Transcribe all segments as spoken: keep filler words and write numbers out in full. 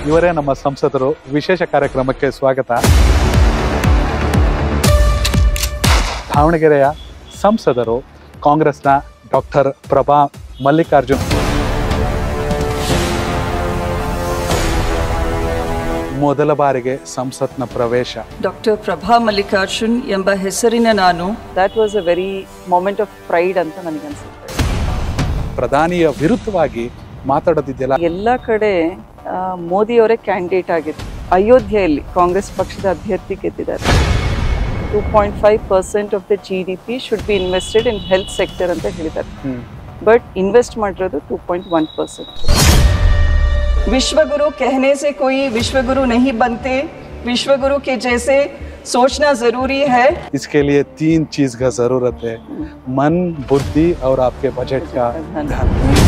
ಇವರೇ ನಮ್ಮ ಸಂಸದರು. ವಿಶೇಷ ಕಾರ್ಯಕ್ರಮಕ್ಕೆ ಸ್ವಾಗತ. ದಾವಣಗೆರೆಯ ಸಂಸದರು ಕಾಂಗ್ರೆಸ್ನ ಡಾಕ್ಟರ್ ಪ್ರಭಾ ಮಲ್ಲಿಕಾರ್ಜುನ್. ಮೊದಲ ಬಾರಿಗೆ ಸಂಸತ್ನ ಪ್ರವೇಶ. ಡಾಕ್ಟರ್ ಪ್ರಭಾ ಮಲ್ಲಿಕಾರ್ಜುನ್ ಎಂಬ ಹೆಸರಿನ ನಾನು that was a very moment of pride ಅಂತ ನನಗೆ ಅನ್ಸುತ್ತೆ. ಪ್ರಧಾನಿಯ ವಿರುದ್ಧವಾಗಿ ಮಾತಾಡೋದಿದೆಯಲ್ಲ, ಎಲ್ಲ ಕಡೆ ಮೋದಿಯವರೇ ಕ್ಯಾಂಡಿಡೇಟ್ ಆಗಿದ್ರು. ಅಯೋಧ್ಯೆಯಲ್ಲಿ ಕಾಂಗ್ರೆಸ್ ಪಕ್ಷದ ಅಭ್ಯರ್ಥಿ ಗೆದ್ದಿದ್ದಾರೆ. Two point five percent of the G D P should be invested in health sector ಅಂತ ಹೇಳಿದ್ದಾರೆ. ಬಟ್ ಇನ್ವೆಸ್ಟ್ ಮಾಡಿರೋದು ಟೂ ಪಾಯಿಂಟ್ ಒನ್ ಪರ್ಸೆಂಟ್. विश्वगुरु कहने से कोई विश्वगुरु नहीं बनते, विश्वगुरु के जैसे सोचना जरूरी है. इसके लिए तीन चीज का जरूरत है, मन, बुद्धि और आपके बजट का धन.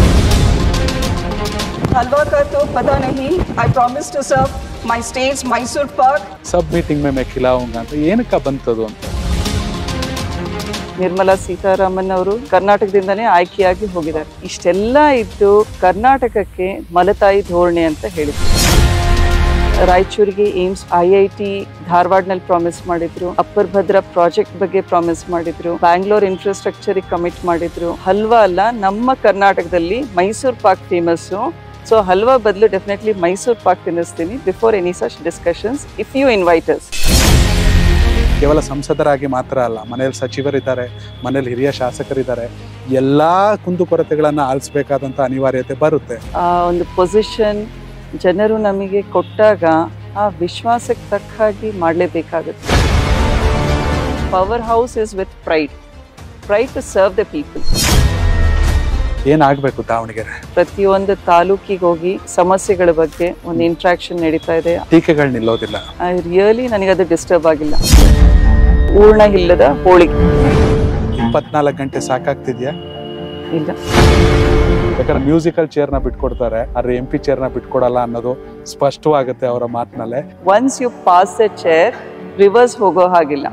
हलवा का तो पता नहीं. I promise to serve my state's Mysore Park. सब मीटिंग में मैं खिलाऊंगा ಅಂತ ಏನಕ್ಕ ಬಂತದು ಅಂತ. ನಿರ್ಮಲಾ ಸೀತಾರಾಮನ್ ಅವರು ಕರ್ನಾಟಕದಿಂದನೇ ಆಯ್ಕೆಯಾಗಿ ಹೋಗಿದ್ದಾರೆ. ಇಷ್ಟೆಲ್ಲ ಇದ್ದು ಕರ್ನಾಟಕಕ್ಕೆ ಮಲತಾಯಿ ಧೋರಣೆ ಅಂತ ಹೇಳಿದ್ರು. ರಾಯಚೂರಿಗೆ ಏಮ್ಸ್, ಐ ಐ ಟಿ ಧಾರವಾಡನಲ್ಲಿ ಪ್ರಾಮಿಸ್ ಮಾಡಿದ್ರು. ಅಪ್ಪರ್ ಭದ್ರಾ ಪ್ರಾಜೆಕ್ಟ್ ಬಗ್ಗೆ ಪ್ರಾಮಿಸ್ ಮಾಡಿದ್ರು. ಬ್ಯಾಂಗ್ಳೂರ್ ಇನ್ಫ್ರಾಸ್ಟ್ರಕ್ಚರ್ ಕಮಿಟ್ ಮಾಡಿದ್ರು. ಹಲ್ವಾ ಅಲ್ಲ, ನಮ್ಮ ಕರ್ನಾಟಕದಲ್ಲಿ ಮೈಸೂರು ಪಾಕ್ ಫೇಮಸ್ಸು. ಸೊ ಹಲ್ವಾ ಬದಲು ಡೆಫಿನೆಟ್ಲಿ ಮೈಸೂರು ಪಾಕ್ ತಿನ್ನಿಸ್ತೀನಿ before any such discussions if you invite us. ಕೇವಲ ಸಂಸದರಾಗಿ ಮಾತ್ರ ಅಲ್ಲ, ಮನೆಯಲ್ಲಿ ಸಚಿವರಿದ್ದಾರೆ, ಮನೆಯಲ್ಲಿ ಹಿರಿಯ ಶಾಸಕರಿದ್ದಾರೆ. ಎಲ್ಲ ಕುಂದುಕೊರತೆಗಳನ್ನು ಆಲಿಸಬೇಕಾದಂಥ ಅನಿವಾರ್ಯತೆ ಬರುತ್ತೆ. ಆ ಒಂದು ಪೊಸಿಷನ್ ಜನರು ನಮಗೆ ಕೊಟ್ಟಾಗ ಆ ವಿಶ್ವಾಸಕ್ಕೆ ತಕ್ಕ ಹಾಗೆ ಮಾಡಲೇಬೇಕಾಗುತ್ತೆ. Power house is with pride pride to serve the people. ಏನಾಗಬೇಕು ದಾವಣಗೆರೆ? ಪ್ರತಿಯೊಂದು ತಾಲೂಕಿಗೆ ಹೋಗಿ ಸಮಸ್ಯೆಗಳ ಬಗ್ಗೆ ಒಂದು ಇಂಟ್ರಾಕ್ಷನ್ ನಡೀತಾ ಇದೆ. ಟೀಕೆಗಳು ನಿಲ್ಲೋದಿಲ್ಲ. ಐ ರಿಯಲಿ ನನಗದು ಡಿಸ್ಟರ್ಬ್ ಆಗಿಲ್ಲ. ಪೂರ್ಣ ಇಲ್ಲದ ಹೋಳಿಗೆ. ಇಪ್ಪತ್ನಾಲ್ಕು ಗಂಟೆ ಸಾಕಾಗ್ತಿದ್ಯಾ? ಇಲ್ಲ. ಯಾಕಂದ್ರೆ ಮ್ಯೂಸಿಕಲ್ ಚೇರ್ನ ಬಿಟ್ಕೊಡ್ತಾರೆ, ಆದ್ರೆ ಎಂ ಪಿ ಚೇರ್ನ ಬಿಟ್ಕೊಡಲ್ಲ ಅನ್ನೋದು ಸ್ಪಷ್ಟವಾಗುತ್ತೆ ಅವರ ಮಾತಿನಲ್ಲೇ. Once you pass the chair reverse ಹೋಗೋ ಹಾಗಿಲ್ಲ.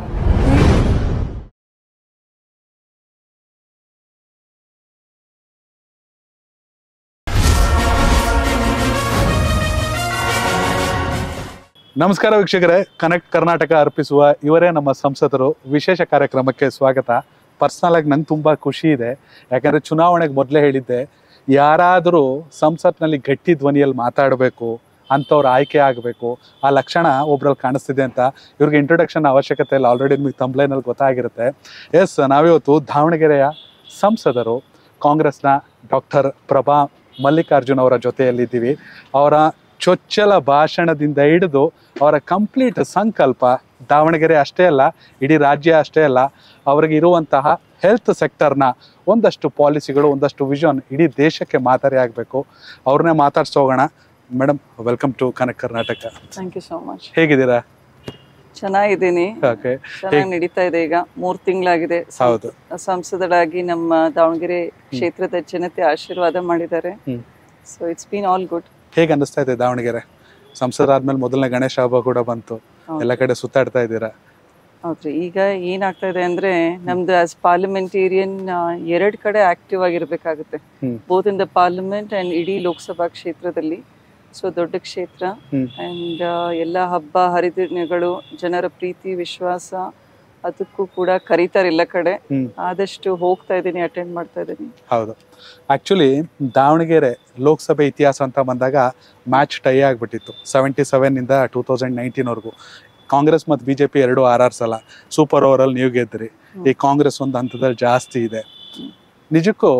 ನಮಸ್ಕಾರ ವೀಕ್ಷಕರೇ, ಕನೆಕ್ಟ್ ಕರ್ನಾಟಕ ಅರ್ಪಿಸುವ ಇವರೇ ನಮ್ಮ ಸಂಸದರು. ವಿಶೇಷ ಕಾರ್ಯಕ್ರಮಕ್ಕೆ ಸ್ವಾಗತ. ಪರ್ಸ್ನಲ್ ಆಗಿ ನಂಗೆ ತುಂಬ ಖುಷಿ ಇದೆ, ಯಾಕಂದರೆ ಚುನಾವಣೆಗೆ ಮೊದಲೇ ಹೇಳಿದ್ದೆ, ಯಾರಾದರೂ ಸಂಸತ್ನಲ್ಲಿ ಗಟ್ಟಿ ಧ್ವನಿಯಲ್ಲಿ ಮಾತಾಡಬೇಕು, ಅಂಥವ್ರು ಆಯ್ಕೆ ಆಗಬೇಕು, ಆ ಲಕ್ಷಣ ಒಬ್ರಲ್ಲಿ ಕಾಣಿಸ್ತಿದೆ ಅಂತ. ಇವ್ರಿಗೆ ಇಂಟ್ರೊಡಕ್ಷನ್ ಅವಶ್ಯಕತೆ ಇಲ್ಲ, ಆಲ್ರೆಡಿ ನಿಮಗೆ ತಂಬ್ಲೈನಲ್ಲಿ ಗೊತ್ತಾಗಿರುತ್ತೆ. ಎಸ್, ನಾವಿವತ್ತು ದಾವಣಗೆರೆಯ ಸಂಸದರು ಕಾಂಗ್ರೆಸ್ನ ಡಾಕ್ಟರ್ ಪ್ರಭಾ ಮಲ್ಲಿಕಾರ್ಜುನ್ ಅವರ ಜೊತೆಯಲ್ಲಿದ್ದೀವಿ. ಅವರ ಚೊಚ್ಚಲ ಭಾಷಣದಿಂದ ಹಿಡಿದು ಅವರ ಕಂಪ್ಲೀಟ್ ಸಂಕಲ್ಪ ದಾವಣಗೆರೆ ಅಷ್ಟೇ ಅಲ್ಲ, ಇಡೀ ರಾಜ್ಯ ಅಷ್ಟೇ ಅಲ್ಲ, ಅವರಿಗೆ ಇರುವಂತಹ ಹೆಲ್ತ್ ಸೆಕ್ಟರ್ನ ಒಂದಷ್ಟು ಪಾಲಿಸಿಗಳು, ಒಂದಷ್ಟು ವಿಷನ್ ಇಡೀ ದೇಶಕ್ಕೆ ಮಾದರಿ ಆಗಬೇಕು. ಅವ್ರನ್ನೇ ಮಾತಾಡ್ಸೋಗೋಣ. Madam, welcome to connect Karnataka. Thank you so much. ಹೇಗಿದ್ದೀರಾ? ಚೆನ್ನಾಗಿದ್ದೀನಿ. ಓಕೆ, ಚೆನ್ನಾಗಿ ನಡೀತಾ ಇದೆ. ಈಗ ಮೂರು ತಿಂಗಳಾಗಿದೆ ಹೌದು ಸಂಸದರಾಗಿ ನಮ್ಮ ದಾವಣಗೆರೆ ಕ್ಷೇತ್ರದ ಜನತೆ ಆಶೀರ್ವಾದ ಮಾಡಿದ್ದಾರೆ. So it's been all good. ಹೇಗೆ ಅನ್ನಿಸ್ತಾ ಇದೆ ದಾವಣಗೆರೆ? ಸಂಸದರಾದ್ಮೇಲೆ ಮೊದಲನೇ ಗಣೇಶ ಹಬ್ಬ ಕೂಡ ಬಂತು, ಎಲ್ಲ ಕಡೆ ಸುತ್ತಾಡ್ತಾ ಇದ್ದೀರಾ. ಹೌದ್ರಿ. ಈಗ ಏನಾಗ್ತಾ ಇದೆ ಅಂದ್ರೆ ನಮ್ದು ಆಸ್ ಪಾರ್ಲಿಮೆಂಟೇರಿಯನ್ ಎರಡ್ ಕಡೆ ಆಕ್ಟಿವ್ ಆಗಿರ್ಬೇಕಾಗುತ್ತೆ, both in the parliament and ಇಡೀ ಲೋಕಸಭಾ ಕ್ಷೇತ್ರದಲ್ಲಿ. ಸೊ ದೊಡ್ಡ ಕ್ಷೇತ್ರ ಅಂಡ್ ಎಲ್ಲ ಹಬ್ಬ ಹರಿದಿನಗಳು, ಜನರ ಪ್ರೀತಿ ವಿಶ್ವಾಸ, ಅದಕ್ಕೂ ಕೂಡ ಕರೀತಾರೆ ಎಲ್ಲ ಕಡೆ. ಆದಷ್ಟು ಹೋಗ್ತಾ ಇದ್ದೀನಿ, ಅಟೆಂಡ್ ಮಾಡ್ತಾ ಇದ್ದೀನಿ. ಹೌದು, ಆಕ್ಚುಲಿ ದಾವಣಗೆರೆ ಲೋಕಸಭೆ ಇತಿಹಾಸ ಅಂತ ಬಂದಾಗ ಮ್ಯಾಚ್ ಟೈ ಆಗಿಬಿಟ್ಟಿತ್ತು. ಸೆವೆಂಟಿ ಸೆವೆನ್ ಇಂದ ಟೂ ತೌಸಂಡ್ ನೈನ್ಟೀನ್ ವರೆಗೂ ಕಾಂಗ್ರೆಸ್ ಮತ್ತು ಬಿ ಜೆ ಪಿ ಎರಡು ಆರ್ ಆರ್ ಸಲ ಸೂಪರ್ ಓವರಲ್ಲಿ ನೀವು ಗೆದ್ದಿರಿ. ಈ ಕಾಂಗ್ರೆಸ್ ಒಂದು ಹಂತದಲ್ಲಿ ಜಾಸ್ತಿ ಇದೆ. ನಿಜಕ್ಕೂ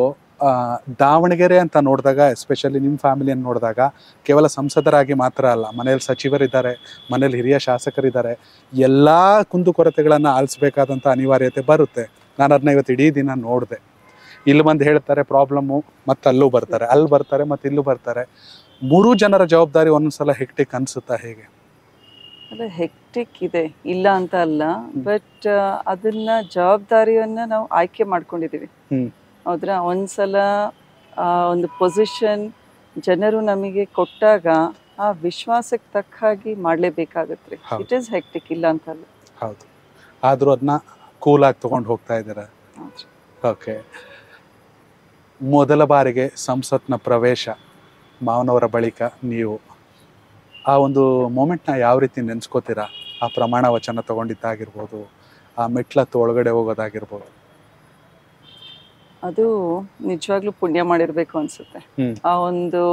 ದಾವಣಗೆರೆ ಅಂತ ನೋಡಿದಾಗ, ಎಸ್ಪೆಷಲಿ ನಿಮ್ಮ ಫ್ಯಾಮಿಲಿಯನ್ನು ನೋಡಿದಾಗ, ಕೇವಲ ಸಂಸದರಾಗಿ ಮಾತ್ರ ಅಲ್ಲ, ಮನೆಯಲ್ಲಿ ಸಚಿವರಿದ್ದಾರೆ, ಮನೇಲಿ ಹಿರಿಯ ಶಾಸಕರಿದ್ದಾರೆ. ಎಲ್ಲ ಕುಂದುಕೊರತೆಗಳನ್ನು ಆಲಿಸಬೇಕಾದಂಥ ಅನಿವಾರ್ಯತೆ ಬರುತ್ತೆ. ನಾನು ಅದನ್ನ ಇವತ್ತು ಇಡೀ ದಿನ ನೋಡಿದೆ. ಇಲ್ಲಿ ಬಂದು ಹೇಳ್ತಾರೆ ಪ್ರಾಬ್ಲಮ್ಮು, ಮತ್ತು ಅಲ್ಲೂ ಬರ್ತಾರೆ, ಅಲ್ಲಿ ಬರ್ತಾರೆ, ಮತ್ತು ಇಲ್ಲೂ ಬರ್ತಾರೆ. ಮೂರು ಜನರ ಜವಾಬ್ದಾರಿ ಒಂದೊಂದ್ಸಲ ಹೆಕ್ಟಿಕ್ ಅನಿಸುತ್ತಾ? ಹೇಗೆ? ಅಲ್ಲ, ಹೆಕ್ಟಿಕ್ ಇದೆ, ಇಲ್ಲ ಅಂತ ಅಲ್ಲ. ಬಟ್ ಅದನ್ನ ಜವಾಬ್ದಾರಿಯನ್ನ ನಾವು ಆಯ್ಕೆ ಮಾಡ್ಕೊಂಡಿದೀವಿ. ಹೌದ್ರಾ? ಒಂದ್ಸಲ ಒಂದು ಪೊಸಿಷನ್ ಜನರು ನಮಗೆ ಕೊಟ್ಟಾಗ ಆ ವಿಶ್ವಾಸಕ್ಕೆ ತಕ್ಕ ಹಾಗೆ ಮಾಡಲೇಬೇಕಾಗತ್ತೆ. ಇಟ್ ಈಸ್ ಹೆಕ್ಟಿಕ್, ಇಲ್ಲ ಅಂತ ಅಲ್ಲ. ಹೌದು, ಆದರೂ ಅದನ್ನ ಕೂಲಾಗಿ ತೊಗೊಂಡು ಹೋಗ್ತಾ ಇದ್ದೀರಾ. ಓಕೆ, ಮೊದಲ ಬಾರಿಗೆ ಸಂಸತ್ನ ಪ್ರವೇಶ ಮಾವನವರ ಬಳಿಕ ನೀವು ಆ ಒಂದು ಮೂಮೆಂಟ್ನ ಯಾವ ರೀತಿ ನೆನೆಸ್ಕೋತೀರಾ? ಆ ಪ್ರಮಾಣ ವಚನ ತಗೊಂಡಿದ್ದಾಗಿರ್ಬೋದು, ಆ ಮೆಟ್ಲತ್ತು ಒಳಗಡೆ ಹೋಗೋದಾಗಿರ್ಬೋದು. ಅದು ನಿಜವಾಗ್ಲೂ ಪುಣ್ಯ ಮಾಡಿರ್ಬೇಕು ಅನ್ಸುತ್ತೆ. ಆ ಒಂದು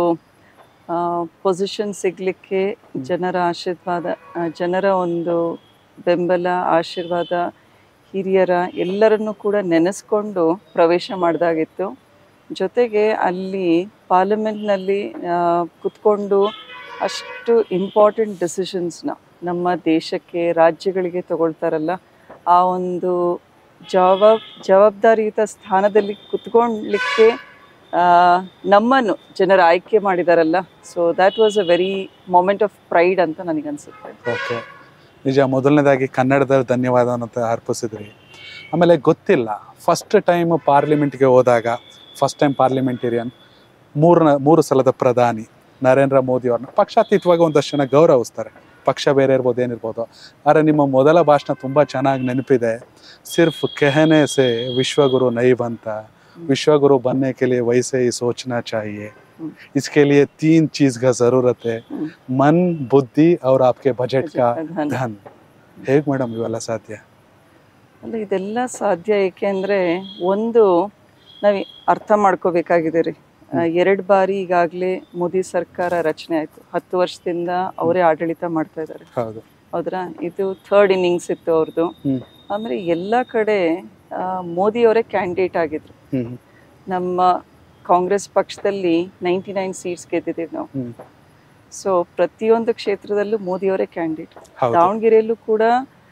ಪೊಸಿಷನ್ ಸಿಗ್ಲಿಕ್ಕೆ ಜನರ ಆಶೀರ್ವಾದ, ಜನರ ಒಂದು ಬೆಂಬಲ, ಆಶೀರ್ವಾದ, ಹಿರಿಯರ ಎಲ್ಲರನ್ನೂ ಕೂಡ ನೆನೆಸ್ಕೊಂಡು ಪ್ರವೇಶ ಮಾಡಿದಾಗಿತ್ತು. ಜೊತೆಗೆ ಅಲ್ಲಿ ಪಾರ್ಲಿಮೆಂಟ್ನಲ್ಲಿ ಕುತ್ಕೊಂಡು ಅಷ್ಟು ಇಂಪಾರ್ಟೆಂಟ್ ಡಿಸಿಷನ್ಸ್ನ ನಮ್ಮ ದೇಶಕ್ಕೆ, ರಾಜ್ಯಗಳಿಗೆ ತಗೊಳ್ತಾರಲ್ಲ, ಆ ಒಂದು ಜವಾಬ್ ಜವಾಬ್ದಾರಿಯುತ ಸ್ಥಾನದಲ್ಲಿ ಕುತ್ಕೊಳ್ಳಿಕ್ಕೆ ನಮ್ಮನ್ನು ಜನರು ಆಯ್ಕೆ ಮಾಡಿದಾರಲ್ಲ. So that was a very moment of pride ಅಂತ ನನಗನ್ಸುತ್ತೆ. ಓಕೆ, ನಿಜ. ಮೊದಲನೇದಾಗಿ ಕನ್ನಡದಲ್ಲಿ ಧನ್ಯವಾದ ಅಂತ ಅರ್ಪಿಸಿದ್ರಿ. ಆಮೇಲೆ ಗೊತ್ತಿಲ್ಲ, ಫಸ್ಟ್ ಟೈಮ್ ಪಾರ್ಲಿಮೆಂಟ್ಗೆ ಹೋದಾಗ, ಫಸ್ಟ್ ಟೈಮ್ ಪಾರ್ಲಿಮೆಂಟೇರಿಯನ್, ಮೂರನ ಮೂರು ಸಲದ ಪ್ರಧಾನಿ ನರೇಂದ್ರ ಮೋದಿ ಅವ್ರನ್ನ ಪಕ್ಷಾತೀತವಾಗಿ ಒಂದಷ್ಟು ಜನ ಗೌರವಿಸ್ತಾರೆ. ಪಕ್ಷ ಬೇರೆ ಇರ್ಬೋದು, ಏನಿರ್ಬೋದು. ಆದರೆ ನಿಮ್ಮ ಮೊದಲ ಭಾಷಣ ತುಂಬ ಚೆನ್ನಾಗಿ ನೆನಪಿದೆ. ಸಿರ್ಫ್ ಕೆಹನೆ ಸೆ ವಿಶ್ವಗುರು ನೈ ಬಂತ, विश्वगुरु बनने के लिए वैसे ही सोचना चाहिए, इसके लिए तीन चीज का जरूरत है, मन, बुद्धि और आपके बजट का धन. ಹೇಗೆ ಮೇಡಮ್ ಇವೆಲ್ಲ ಸಾಧ್ಯ? ಅಲ್ಲ, ಇದೆಲ್ಲ ಸಾಧ್ಯ ಏಕೆಂದರೆ ಒಂದು ನಾವು ಅರ್ಥ ಮಾಡ್ಕೋಬೇಕಾಗಿದೆ ರೀ. ಎರಡು ಬಾರಿ ಈಗಾಗಲೇ ಮೋದಿ ಸರ್ಕಾರ ರಚನೆ ಆಯಿತು. ಹತ್ತು ವರ್ಷದಿಂದ ಅವರೇ ಆಡಳಿತ ಮಾಡ್ತಾ ಇದ್ದಾರೆ. ಹೌದು, ಹೌದ್ರಾ? ಇದು ಥರ್ಡ್ ಇನ್ನಿಂಗ್ಸ್ ಇತ್ತು ಅವ್ರದ್ದು. ಆಮೇಲೆ ಎಲ್ಲ ಕಡೆ ಮೋದಿಯವರೇ ಕ್ಯಾಂಡಿಡೇಟ್ ಆಗಿದ್ರು. ನಮ್ಮ ಕಾಂಗ್ರೆಸ್ ಪಕ್ಷದಲ್ಲಿ ನೈಂಟಿ ನೈನ್ ಸೀಟ್ಸ್ ಗೆದ್ದಿದ್ದೀವಿ ನಾವು. ಸೊ ಪ್ರತಿಯೊಂದು ಕ್ಷೇತ್ರದಲ್ಲೂ ಮೋದಿಯವರೇ ಕ್ಯಾಂಡಿಡೇಟ್. ದಾವಣಗೆರೆಯಲ್ಲೂ ಕೂಡ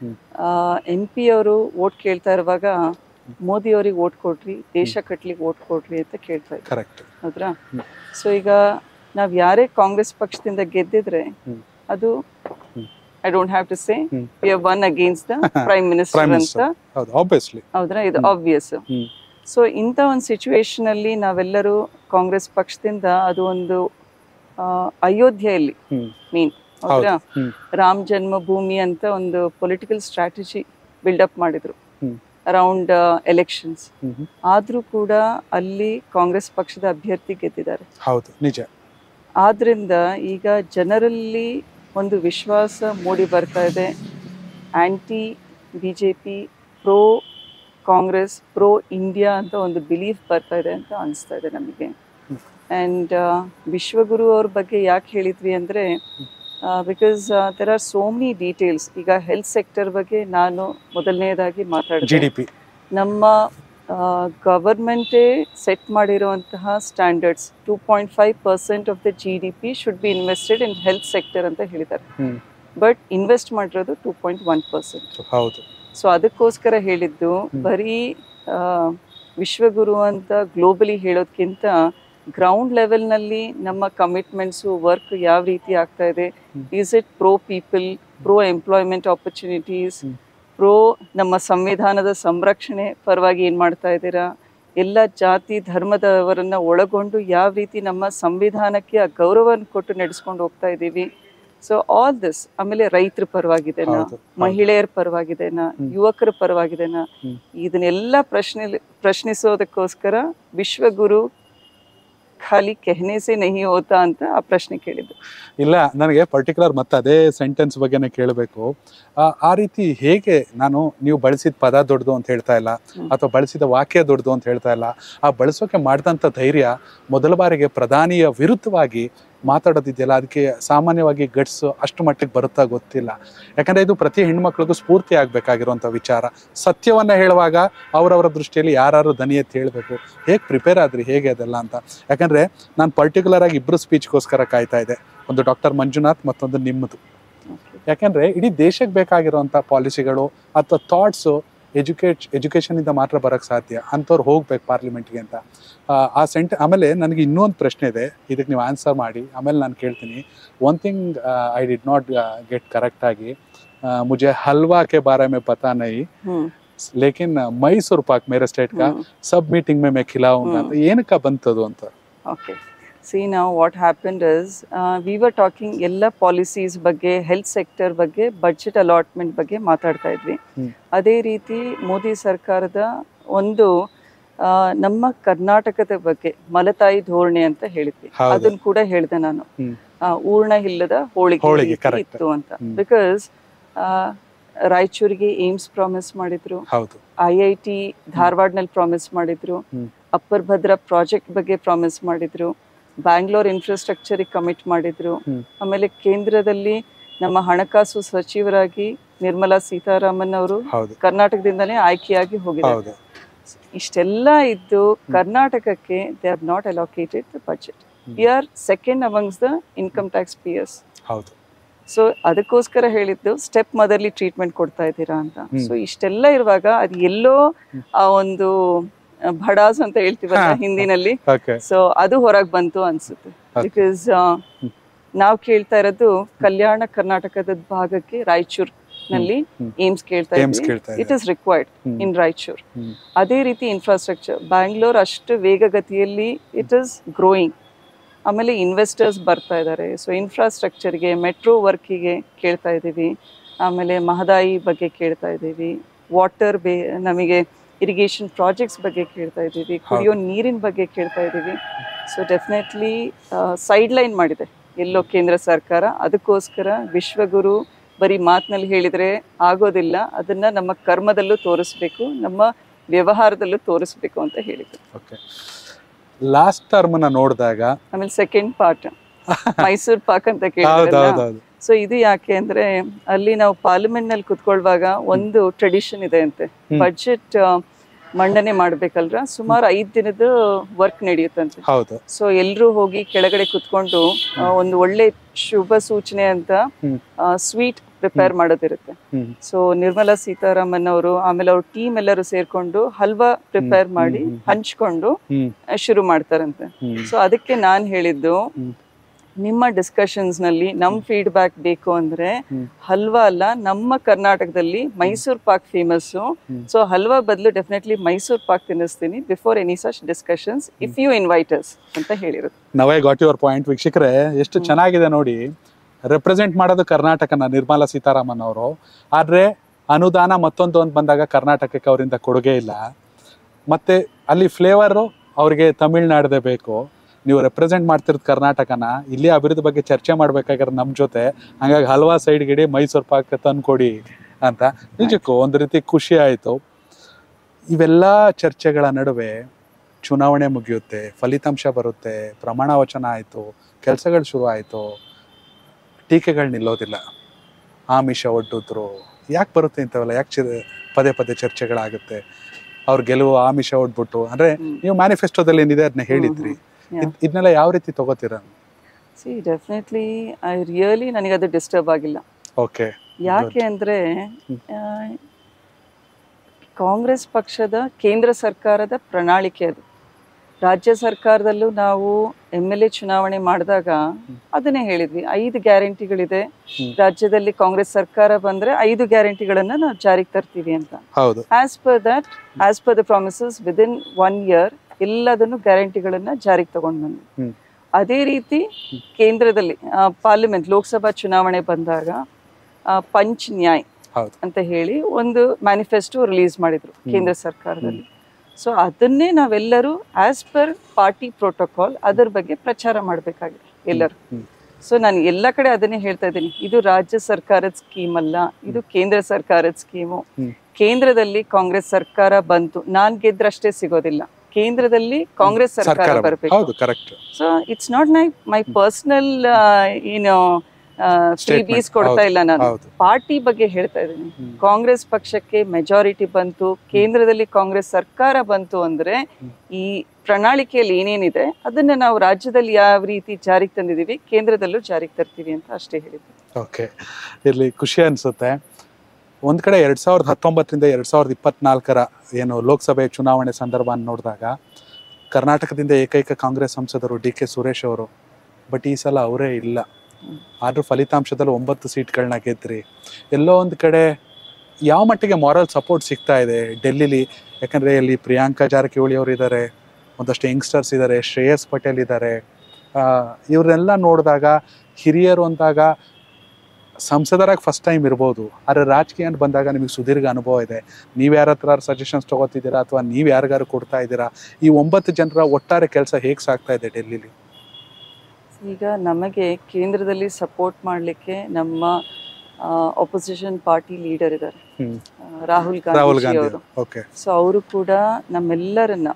ಎಂ ಪಿ ಅವರು ಓಟ್ ಕೇಳ್ತಾ ಇರುವಾಗ ಮೋದಿ ಅವ್ರಿಗೆ ಓಟ್ ಕೊಡ್ರಿ, ದೇಶ ಕಟ್ಲಿಕ್ಕೆ ಓಟ್ ಕೊಡ್ರಿ ಅಂತ ಕೇಳ್ತಾ ಇದ್ರು. ಹೌದ್ರಾ? ಸೊ ಈಗ ನಾವ್ ಯಾರೇ ಕಾಂಗ್ರೆಸ್ ಪಕ್ಷದಿಂದ ಗೆದ್ದಿದ್ರೆ ಅದು I don't have to say we have won against the prime minister ಅಂತ. ಹೌದ್ರಾ? ಇದು ಆಬ್ವಿಯಸ್. ಸೊ ಇಂಥ ಒಂದು ಸಿಚುವೇಶನ್ ಅಲ್ಲಿ ನಾವೆಲ್ಲರೂ ಕಾಂಗ್ರೆಸ್ ಪಕ್ಷದಿಂದ ಅದು ಒಂದು ಅಯೋಧ್ಯೆಯಲ್ಲಿ ಮೀನ್ ಹೌದ್ರಾ, ರಾಮ್ ಜನ್ಮಭೂಮಿ ಅಂತ ಒಂದು ಪೊಲಿಟಿಕಲ್ ಸ್ಟ್ರಾಟಜಿ ಬಿಲ್ಡಪ್ ಮಾಡಿದ್ರು ಅರೌಂಡ್ ಎಲೆಕ್ಷನ್ಸ್. ಆದ್ರೂ ಕೂಡ ಅಲ್ಲಿ ಕಾಂಗ್ರೆಸ್ ಪಕ್ಷದ ಅಭ್ಯರ್ಥಿ ಗೆದ್ದಿದ್ದಾರೆ. ಹೌದು, ನಿಜ. ಆದ್ರಿಂದ ಈಗ ಜನರಲ್ಲಿ ಒಂದು ವಿಶ್ವಾಸ ಮೂಡಿ ಬರ್ತಾ ಇದೆ. Anti BJP, pro Congress, pro India ಅಂತ ಒಂದು ಬಿಲೀಫ್ ಬರ್ತಾ ಇದೆ ಅಂತ ಅನಿಸ್ತಾ ಇದೆ ನಮಗೆ. ಆ್ಯಂಡ್ ವಿಶ್ವಗುರು ಅವ್ರ ಬಗ್ಗೆ ಯಾಕೆ ಹೇಳಿದ್ವಿ ಅಂದರೆ, because there are so many details. ಈಗ ಹೆಲ್ತ್ ಸೆಕ್ಟರ್ ಬಗ್ಗೆ ನಾನು ಮೊದಲನೇದಾಗಿ ಮಾತಾಡಿದೆ. ನಮ್ಮ ಗವರ್ಮೆಂಟೇ ಸೆಟ್ ಮಾಡಿರುವಂತಹ standards two point five percent of the G D P should be invested in health sector ಅಂತ ಹೇಳಿದ್ದಾರೆ. ಬಟ್ ಇನ್ವೆಸ್ಟ್ ಮಾಡಿರೋದು ಟೂ ಪಾಯಿಂಟ್ ಒನ್ ಪರ್ಸೆಂಟ್. ಹೌದು. ಸೊ ಅದಕ್ಕೋಸ್ಕರ ಹೇಳಿದ್ದು ಬರೀ ವಿಶ್ವಗುರು ಅಂತ ಗ್ಲೋಬಲಿ ಹೇಳೋದಕ್ಕಿಂತ ಗ್ರೌಂಡ್ ಲೆವೆಲ್ನಲ್ಲಿ ನಮ್ಮ ಕಮಿಟ್ಮೆಂಟ್ಸು, ವರ್ಕ್ ಯಾವ ರೀತಿ ಆಗ್ತಾ ಇದೆ, is it pro people, pro employment opportunities, pro ನಮ್ಮ ಸಂವಿಧಾನದ ಸಂರಕ್ಷಣೆ ಪರವಾಗಿ ಏನು ಮಾಡ್ತಾ ಇದ್ದೀರಾ, ಎಲ್ಲ ಜಾತಿ ಧರ್ಮದವರನ್ನ ಒಳಗೊಂಡು ಯಾವ ರೀತಿ ನಮ್ಮ ಸಂವಿಧಾನಕ್ಕೆ ಆ ಗೌರವವನ್ನು ಕೊಟ್ಟು ನಡೆಸ್ಕೊಂಡು ಹೋಗ್ತಾ ಇದ್ದೀವಿ. So all this. ಆಮೇಲೆ ರೈತರ ಪರವಾಗಿದೆನಾ, ಮಹಿಳೆಯರ ಪರವಾಗಿದೆನಾ, ಯುವಕರ ಪರವಾಗಿದೆನಾ, ಇದನ್ನೆಲ್ಲ ಪ್ರಶ್ನೆ ಪ್ರಶ್ನಿಸೋದಕ್ಕೋಸ್ಕರ ವಿಶ್ವಗುರು ಖಾಲಿ ಕೆಹನೆಸೆ ನಹಿ ಹೋತಾ ಅಂತ ಆ ಪ್ರಶ್ನೆ ಕೇಳಿದ್ದು. ಇಲ್ಲ, ನನಗೆ ಪರ್ಟಿಕ್ಯುಲರ್ ಮತ್ತೆ ಅದೇ ಸೆಂಟೆನ್ಸ್ ಬಗ್ಗೆನೇ ಕೇಳಬೇಕು. ಆ ರೀತಿ ಹೇಗೆ, ನಾನು ನೀವು ಬಳಸಿದ ಪದ ದೊಡ್ಡದು ಅಂತ ಹೇಳ್ತಾ ಇಲ್ಲ, ಅಥವಾ ಬಳಸಿದ ವಾಕ್ಯ ದೊಡ್ಡದು ಅಂತ ಹೇಳ್ತಾ ಇಲ್ಲ. ಆ ಬಳಸೋಕೆ ಮಾಡಿದಂಥ ಧೈರ್ಯ, ಮೊದಲ ಬಾರಿಗೆ ಪ್ರಧಾನಿಯ ವಿರುದ್ಧವಾಗಿ ಮಾತಾಡೋದಿದೆಯಲ್ಲ, ಅದಕ್ಕೆ ಸಾಮಾನ್ಯವಾಗಿ ಗಟ್ಸ್ ಅಷ್ಟು ಮಟ್ಟಿಗೆ ಬರುತ್ತಾ ಗೊತ್ತಿಲ್ಲ. ಯಾಕಂದರೆ ಇದು ಪ್ರತಿ ಹೆಣ್ಮಕ್ಳಿಗೂ ಸ್ಫೂರ್ತಿ ಆಗಬೇಕಾಗಿರುವಂಥ ವಿಚಾರ. ಸತ್ಯವನ್ನು ಹೇಳುವಾಗ ಅವರವರ ದೃಷ್ಟಿಯಲ್ಲಿ ಯಾರು ದನಿ ಎತ್ತಿ ಹೇಳಬೇಕು. ಹೇಗೆ ಪ್ರಿಪೇರ್ ಆದ್ರಿ, ಹೇಗೆ ಅದೆಲ್ಲ ಅಂತ? ಯಾಕಂದರೆ ನಾನು ಪರ್ಟಿಕ್ಯುಲರ್ ಆಗಿ ಇಬ್ಬರು ಸ್ಪೀಚ್ಗೋಸ್ಕರ ಕಾಯ್ತಾ ಇದೆ. ಒಂದು ಡಾಕ್ಟರ್ ಮಂಜುನಾಥ್, ಮತ್ತೊಂದು ನಿಮ್ಮದು. ಯಾಕೆಂದರೆ ಇಡೀ ದೇಶಕ್ಕೆ ಬೇಕಾಗಿರುವಂಥ ಪಾಲಿಸಿಗಳು ಅಥವಾ ಥಾಟ್ಸು ಎಜುಕೇಟ್ ಎಜುಕೇಷನಿಂದ ಮಾತ್ರ ಬರೋಕ್ಕೆ ಸಾಧ್ಯ. ಅಂಥವ್ರು ಹೋಗ್ಬೇಕು ಪಾರ್ಲಿಮೆಂಟ್ಗೆ ಅಂತ ಆ ಸೆಂಟ್. ಆಮೇಲೆ ನನಗೆ ಇನ್ನೊಂದು ಪ್ರಶ್ನೆ ಇದೆ, ಇದಕ್ಕೆ ನೀವು ಆನ್ಸರ್ ಮಾಡಿ, ಆಮೇಲೆ ನಾನು ಕೇಳ್ತೀನಿ. One thing I did not get ಕರೆಕ್ಟಾಗಿ, ಮುझे हलवा के बारे में पता नहीं, लेकिन मैसूर पाक मेरे स्टेट का सब मीटिंग में मैं खिलाऊंगा ಅಂತ ಏನಕ್ಕೆ ಬಂತದು ಅಂತ? ಓಕೆ, ಸಿ ನಾವು what happened is we were talking ಎಲ್ಲ ಪಾಲಿಸೀಸ್ ಬಗ್ಗೆ, ಹೆಲ್ತ್ ಸೆಕ್ಟರ್ ಬಗ್ಗೆ, ಬಡ್ಜೆಟ್ ಅಲಾಟ್ಮೆಂಟ್ ಬಗ್ಗೆ ಮಾತಾಡ್ತಾ ಇದ್ವಿ. ಅದೇ ರೀತಿ ಮೋದಿ ಸರ್ಕಾರದ ಒಂದು ನಮ್ಮ ಕರ್ನಾಟಕದ ಬಗ್ಗೆ ಮಲತಾಯಿ ಧೋರಣೆ ಅಂತ ಹೇಳಿದ್ವಿ. ಅದನ್ನು ಕೂಡ ಹೇಳಿದೆ ನಾನು. ಊರ್ಣ ಇಲ್ಲದ ಹೋಳಿಗೆ ಹೋಳಿಗೆ, ರೀತಿ correct. ಇತ್ತು ಅಂತ. ಬಿಕಾಸ್ ರಾಯಚೂರಿಗೆ ಏಮ್ಸ್ ಪ್ರಾಮಿಸ್ ಮಾಡಿದ್ರು, ಹೌದು ಐ ಐ ಟಿ ಧಾರವಾಡನಲ್ಲಿ ಪ್ರಾಮಿಸ್ ಮಾಡಿದ್ರು, ಹ್ಮ್. ಅಪ್ಪರ್ ಭದ್ರಾ ಪ್ರಾಜೆಕ್ಟ್ ಬಗ್ಗೆ ಪ್ರಾಮಿಸ್ ಮಾಡಿದ್ರು, ಬ್ಯಾಂಗ್ಳೂರ್ ಇನ್ಫ್ರಾಸ್ಟ್ರಕ್ಚರ್ ಕಮಿಟ್ ಮಾಡಿದ್ರು. ಹ್ಮ್. ಆಮೇಲೆ ಕೇಂದ್ರದಲ್ಲಿ ನಮ್ಮ ಹಣಕಾಸು ಸಚಿವರಾಗಿ ನಿರ್ಮಲಾ ಸೀತಾರಾಮನ್ ಅವರು ಹೌದು ಕರ್ನಾಟಕದಿಂದನೇ ಆಯ್ಕೆಯಾಗಿ ಹೋಗಿದ್ದಾರೆ. ಹೌದು ಇಷ್ಟೆಲ್ಲ ಇದ್ದು ಕರ್ನಾಟಕಕ್ಕೆ they have not allocated the budget. We are second amongst the income tax payers. ಹೌದು ಸೊ ಅದಕ್ಕೋಸ್ಕರ ಹೇಳಿದ್ದು ಸ್ಟೆಪ್ ಮದರ್ಲಿ ಟ್ರೀಟ್ಮೆಂಟ್ ಕೊಡ್ತಾ ಇದ್ದೀರಾ ಅಂತ. ಸೊ ಇಷ್ಟೆಲ್ಲ ಇರುವಾಗ ಅದು ಎಲ್ಲೋ ಆ ಒಂದು ಭಡಾಸ್ ಅಂತ ಹೇಳ್ತೀವಲ್ಲ ಹಿಂದಿನಲ್ಲಿ, ಓಕೆ ಸೊ ಅದು ಹೊರಗೆ ಬಂತು ಅನ್ಸುತ್ತೆ. ಬಿಕಾಸ್ ನಾವು ಕೇಳ್ತಾ ಇರೋದು ಕಲ್ಯಾಣ ಕರ್ನಾಟಕದ ಭಾಗಕ್ಕೆ ರಾಯಚೂರ್ ನಲ್ಲಿ ಏಮ್ಸ್ ಕೇಳ್ತಾ ಏಮ್ಸ್ ಇದ್ವಿ. ಕೇಳ್ತಾ it is required in Raichur. Hmm. ಅದೇ ರೀತಿ ಇನ್ಫ್ರಾಸ್ಟ್ರಕ್ಚರ್ ಬ್ಯಾಂಗ್ಳೂರ್ ಅಷ್ಟು ವೇಗಗತಿಯಲ್ಲಿ ಇಟ್ ಇಸ್ ಗ್ರೋಯಿಂಗ್. ಆಮೇಲೆ ಇನ್ವೆಸ್ಟರ್ಸ್ ಬರ್ತಾ ಇದ್ದಾರೆ. ಸೊ ಇನ್ಫ್ರಾಸ್ಟ್ರಕ್ಚರ್ಗೆ, ಮೆಟ್ರೋ ವರ್ಕಿಗೆ ಕೇಳ್ತಾ ಇದ್ದೀವಿ. ಆಮೇಲೆ ಮಹದಾಯಿ ಬಗ್ಗೆ ಕೇಳ್ತಾ ಇದ್ದೀವಿ, ವಾಟರ್ ಬೇ ನಮಗೆ ಇರಿಗೇಷನ್ ಪ್ರಾಜೆಕ್ಟ್ಸ್ ಬಗ್ಗೆ ಕೇಳ್ತಾ ಇದ್ದೀವಿ, ಕುಡಿಯೋ ನೀರಿನ ಬಗ್ಗೆ ಕೇಳ್ತಾ ಇದ್ದೀವಿ. ಸೊ ಡೆಫಿನೆಟ್ಲಿ ಸೈಡ್ ಲೈನ್ ಮಾಡಿದೆ ಎಲ್ಲೋ ಕೇಂದ್ರ ಸರ್ಕಾರ. ಅದಕ್ಕೋಸ್ಕರ ವಿಶ್ವಗುರು ಬರೀ ಮಾತಿನಲ್ಲಿ ಹೇಳಿದರೆ ಆಗೋದಿಲ್ಲ, ಅದನ್ನ ನಮ್ಮ ಕರ್ಮದಲ್ಲೂ ತೋರಿಸ್ಬೇಕು, ನಮ್ಮ ವ್ಯವಹಾರದಲ್ಲೂ ತೋರಿಸ್ಬೇಕು ಅಂತ ಹೇಳಿದ್ರು. ಓಕೆ ಲಾಸ್ಟ್ ಟರ್ಮ್ನ ನೋಡಿದಾಗ ಆಮೇಲೆ ಸೆಕೆಂಡ್ ಪಾರ್ಟ್ ಮೈಸೂರ್ ಪಾಕ್ ಅಂತ ಹೌದು ಕೇಳಿದ್ರಲ್ಲ. ಹೌದು ಹೌದು ಸೊ ಇದು ಯಾಕೆ ಅಂದ್ರೆ ಅಲ್ಲಿ ನಾವು ಪಾರ್ಲಿಮೆಂಟ್ ನಲ್ಲಿ ಕುತ್ಕೊಳ್ವಾಗ ಒಂದು ಟ್ರೆಡಿಷನ್ ಇದೆ ಅಂತೆ, ಬಜೆಟ್ ಮಂಡನೆ ಮಾಡ್ಬೇಕಲ್ರ, ಸುಮಾರು ಐದ್ ದಿನದ ವರ್ಕ್ ನಡೆಯುತ್ತಂತೆ. ಹೌದು ಸೊ ಎಲ್ರೂ ಹೋಗಿ ಕೆಳಗಡೆ ಕುತ್ಕೊಂಡು ಆ, ಒಂದು ಒಳ್ಳೆ ಶುಭ ಸೂಚನೆ ಅಂತ ಹ್ಮ್. ಸ್ವೀಟ್ ಪ್ರಿಪೇರ್ ಮಾಡೋದಿರುತ್ತೆ. ಹ್ಮ್. ಸೊ ನಿರ್ಮಲಾ ಸೀತಾರಾಮನ್ ಅವರು ಆಮೇಲೆ ಅವ್ರ ಟೀಮ್ ಎಲ್ಲರೂ ಸೇರ್ಕೊಂಡು ಹಲ್ವಾ ಪ್ರಿಪೇರ್ ಮಾಡಿ ಹಂಚ್ಕೊಂಡು ಹ್ಮ್ ಆ, ಶುರು ಮಾಡ್ತಾರಂತೆ. ಹ್ಮ್ ಸೊ ಅದಕ್ಕೆ ನಾನ್ ಹೇಳಿದ್ದು ಹ್ಮ್. ನಿಮ್ಮ ಡಿಸ್ಕಷನ್ಸ್ ನಲ್ಲಿ ನಮ್ ಫೀಡ್ಬ್ಯಾಕ್ ಬೇಕು ಅಂದ್ರೆ ಹ್ಮ್. ಹಲ್ವಾ ಅಲ್ಲ, ನಮ್ಮ ಕರ್ನಾಟಕದಲ್ಲಿ ಮೈಸೂರ್ ಪಾಕ್ ಫೇಮಸ್. ಸೊ ಹಲ್ವಾ ಬದಲು ಡೆಫಿನೆಟ್ಲಿ ಮೈಸೂರ್ ಪಾಕ್ ತಿನ್ನಿಸ್ತೀನಿ before any such discussions if you invite us ಅಂತ ಹೇಳಿರೋದು. Now I got your point. ವೀಕ್ಷಕರೇ ಎಷ್ಟು ಚೆನ್ನಾಗಿದೆ ನೋಡಿ. ರೆಪ್ರೆಸೆಂಟ್ ಮಾಡೋದು ಕರ್ನಾಟಕನ ನಿರ್ಮಲಾ ಸೀತಾರಾಮನ್ ಅವರು, ಆದ್ರೆ ಅನುದಾನ ಮತ್ತೊಂದು ಅಂತ ಬಂದಾಗ ಕರ್ನಾಟಕಕ್ಕೆ ಅವರಿಂದ ಕೊಡುಗೆ ಇಲ್ಲ. ಮತ್ತೆ ಅಲ್ಲಿ ಫ್ಲೇವರು ಅವ್ರಿಗೆ ತಮಿಳ್ನಾಡದೇ ಬೇಕು. ನೀವು ರೆಪ್ರೆಸೆಂಟ್ ಮಾಡ್ತಿರೋದು ಕರ್ನಾಟಕನ, ಇಲ್ಲಿ ಅಭಿವೃದ್ಧಿ ಬಗ್ಗೆ ಚರ್ಚೆ ಮಾಡ್ಬೇಕಾಗಿರೋ ನಮ್ಮ ಜೊತೆ, ಹಂಗಾಗಿ ಹಲ್ವಾ ಸೈಡ್ ಗಿಡಿ ಮೈಸೂರು ಪಾಕ್ ತಂದ್ಕೊಡಿ ಅಂತ. ನಿಜಕ್ಕೂ ಒಂದು ರೀತಿ ಖುಷಿ ಆಯಿತು. ಇವೆಲ್ಲ ಚರ್ಚೆಗಳ ನಡುವೆ ಚುನಾವಣೆ ಮುಗಿಯುತ್ತೆ, ಫಲಿತಾಂಶ ಬರುತ್ತೆ, ಪ್ರಮಾಣ ವಚನ ಆಯಿತು, ಕೆಲಸಗಳು ಶುರು ಆಯಿತು, ಟೀಕೆಗಳು ನಿಲ್ಲೋದಿಲ್ಲ. ಆಮಿಷ ಒಡ್ಡಿದ್ರು ಯಾಕೆ ಬರುತ್ತೆ ಇಂಥವೆಲ್ಲ, ಯಾಕೆ ಚಿ ಪದೇ ಪದೇ ಚರ್ಚೆಗಳಾಗುತ್ತೆ. ಅವ್ರ ಗೆಲುವು ಆಮಿಷ ಒಡ್ಬಿಟ್ಟು, ಅಂದರೆ ನೀವು ಮ್ಯಾನಿಫೆಸ್ಟೋದಲ್ಲಿ ಏನಿದೆ ಅದನ್ನ ಹೇಳಿದ್ರಿ, ಇದನ್ನೆಲ್ಲ ಯಾವ ರೀತಿ ತಗೋತೀರಾ? ಸಿ ಡೆಫಿನೆಟ್ಲಿ ಐ ರಿಯಲಿ ನನಗೆ ಅದು ಡಿಸ್ಟರ್ಬ್ ಆಗಿಲ್ಲ. ಓಕೆ ಯಾಕೆ ಅಂದ್ರೆ ಆ, ಕಾಂಗ್ರೆಸ್ ಪಕ್ಷದ ಕೇಂದ್ರ ಸರ್ಕಾರದ ಪ್ರಣಾಳಿಕೆ ಅದು. ರಾಜ್ಯ ಸರ್ಕಾರದಲ್ಲೂ ನಾವು ಎಮ್ ಎಲ್ ಎ ಚುನಾವಣೆ ಮಾಡಿದಾಗ ಅದನ್ನೇ ಹೇಳಿದ್ವಿ, ಐದು ಗ್ಯಾರಂಟಿಗಳಿದೆ ರಾಜ್ಯದಲ್ಲಿ, ಕಾಂಗ್ರೆಸ್ ಸರ್ಕಾರ ಬಂದ್ರೆ ಐದು ಗ್ಯಾರಂಟಿಗಳನ್ನ ನಾವು ಜಾರಿಗೆ ತರ್ತೀವಿ ಅಂತ. ಹೌದು. As per that as per the promises within one year ಎಲ್ಲದನ್ನು ಗ್ಯಾರಂಟಿಗಳನ್ನ ಜಾರಿಗೆ ತಗೊಂಡು ಬಂದ್ವಿ. ಅದೇ ರೀತಿ ಕೇಂದ್ರದಲ್ಲಿ ಪಾರ್ಲಿಮೆಂಟ್ ಲೋಕಸಭಾ ಚುನಾವಣೆ ಬಂದಾಗ ಪಂಚ್ ನ್ಯಾಯ್ ಅಂತ ಹೇಳಿ ಒಂದು ಮ್ಯಾನಿಫೆಸ್ಟೋ ರಿಲೀಸ್ ಮಾಡಿದ್ರು ಕೇಂದ್ರ ಸರ್ಕಾರದಲ್ಲಿ. ಸೊ ಅದನ್ನೇ ನಾವೆಲ್ಲರೂ ಆಸ್ ಪರ್ ಪಾರ್ಟಿ ಪ್ರೋಟೋಕಾಲ್ ಅದರ ಬಗ್ಗೆ ಪ್ರಚಾರ ಮಾಡಬೇಕಾಗಿದೆ ಎಲ್ಲರೂ. ಸೊ ನಾನು ಎಲ್ಲ ಕಡೆ ಅದನ್ನೇ ಹೇಳ್ತಾ ಇದ್ದೀನಿ, ಇದು ರಾಜ್ಯ ಸರ್ಕಾರದ ಸ್ಕೀಮ್ ಅಲ್ಲ, ಇದು ಕೇಂದ್ರ ಸರ್ಕಾರದ ಸ್ಕೀಮು. ಕೇಂದ್ರದಲ್ಲಿ ಕಾಂಗ್ರೆಸ್ ಸರ್ಕಾರ ಬಂತು, ನಾನ್ ಗೆದ್ರಷ್ಟೇ ಸಿಗೋದಿಲ್ಲ, ಕೇಂದ್ರದಲ್ಲಿ ಕಾಂಗ್ರೆಸ್ ಸರ್ಕಾರ ಬರಬೇಕು. So it's not my my personal ಏನು ಫ್ರೀಬೀಸ್ ಕೊಡ್ತಾ ಇಲ್ಲ, ನಾನು ಪಾರ್ಟಿ ಬಗ್ಗೆ ಹೇಳ್ತಾ ಇದ್ದೀನಿ. ಕಾಂಗ್ರೆಸ್ ಪಕ್ಷಕ್ಕೆ ಮೆಜಾರಿಟಿ ಬಂತು, ಕೇಂದ್ರದಲ್ಲಿ ಕಾಂಗ್ರೆಸ್ ಸರ್ಕಾರ ಬಂತು ಅಂದ್ರೆ ಈ ಪ್ರಣಾಳಿಕೆಯಲ್ಲಿ ಏನೇನಿದೆ ಅದನ್ನ ನಾವು ರಾಜ್ಯದಲ್ಲಿ ಯಾವ ರೀತಿ ಜಾರಿಗೆ ತಂದಿದೀವಿ ಕೇಂದ್ರದಲ್ಲೂ ಜಾರಿಗೆ ತರ್ತೀವಿ ಅಂತ ಅಷ್ಟೇ ಹೇಳಿದ್ವಿ. ಓಕೆ, ಇರ್ಲಿ, ಖುಷಿ ಅನ್ಸುತ್ತೆ. ಒಂದ್ ಕಡೆ ಎರಡ್ ಸಾವಿರದ ಹತ್ತೊಂಬತ್ತರಿಂದ ಎರಡ್ ಸಾವಿರದ ಇಪ್ಪತ್ನಾಲ್ಕರ ಏನು ಲೋಕಸಭೆ ಚುನಾವಣೆ ಸಂದರ್ಭ ನೋಡಿದಾಗ ಕರ್ನಾಟಕದಿಂದ ಏಕೈಕ ಕಾಂಗ್ರೆಸ್ ಸಂಸದರು ಡಿ ಕೆ ಸುರೇಶ್ ಅವರು. ಬಟ್ ಈ ಸಲ ಅವರೇ ಇಲ್ಲ. ಆದ್ರೂ ಫಲಿತಾಂಶದಲ್ಲಿ ಒಂಬತ್ತು ಸೀಟ್ಗಳನ್ನ ಗೆದ್ರಿ. ಎಲ್ಲೋ ಒಂದು ಕಡೆ ಯಾವ ಮಟ್ಟಿಗೆ ಮಾರಲ್ ಸಪೋರ್ಟ್ ಸಿಗ್ತಾ ಇದೆ ಡೆಲ್ಲಿಲಿ? ಯಾಕಂದ್ರೆ ಇಲ್ಲಿ ಪ್ರಿಯಾಂಕಾ ಜಾರಕಿಹೊಳಿ ಅವರು ಇದ್ದಾರೆ, ಒಂದಷ್ಟು ಯಂಗ್ಸ್ಟರ್ಸ್ ಇದ್ದಾರೆ, ಶ್ರೇಯಸ್ ಪಟೇಲ್ ಇದ್ದಾರೆ. ಇವ್ರನ್ನೆಲ್ಲ ನೋಡಿದಾಗ ಹಿರಿಯರು ಅಂದಾಗ ಸಂಸದರಾಗಿ ಫಸ್ಟ್ ಟೈಮ್ ಇರ್ಬೋದು, ಆದರೆ ರಾಜಕೀಯ ಅಂತ ಬಂದಾಗ ನಿಮಗೆ ಸುದೀರ್ಘ ಅನುಭವ ಇದೆ. ನೀವು ಯಾರ ಹತ್ರ ಸಜೆಷನ್ಸ್ ತಗೋತಿದ್ದೀರಾ ಅಥವಾ ನೀವು ಯಾರಿಗಾರು ಕೊಡ್ತಾ ಇದ್ದೀರಾ? ಈ ಒಂಬತ್ತು ಜನರ ಒಟ್ಟಾರೆ ಕೆಲಸ ಹೇಗೆ ಸಾಗ್ತಾ ಇದೆ ಡೆಲ್ಲಿಲಿ? ಈಗ ನಮಗೆ ಕೇಂದ್ರದಲ್ಲಿ ಸಪೋರ್ಟ್ ಮಾಡಲಿಕ್ಕೆ ನಮ್ಮ ಅಪೋಸಿಷನ್ ಪಾರ್ಟಿ ಲೀಡರ್ ಇದ್ದಾರೆ, ರಾಹುಲ್ ರಾಹುಲ್ ಗಾಂಧಿ ಗಾಂಧಿ ಅವರು. ಓಕೆ. ಸೊ ಅವರು ಕೂಡ ನಮ್ಮೆಲ್ಲರನ್ನ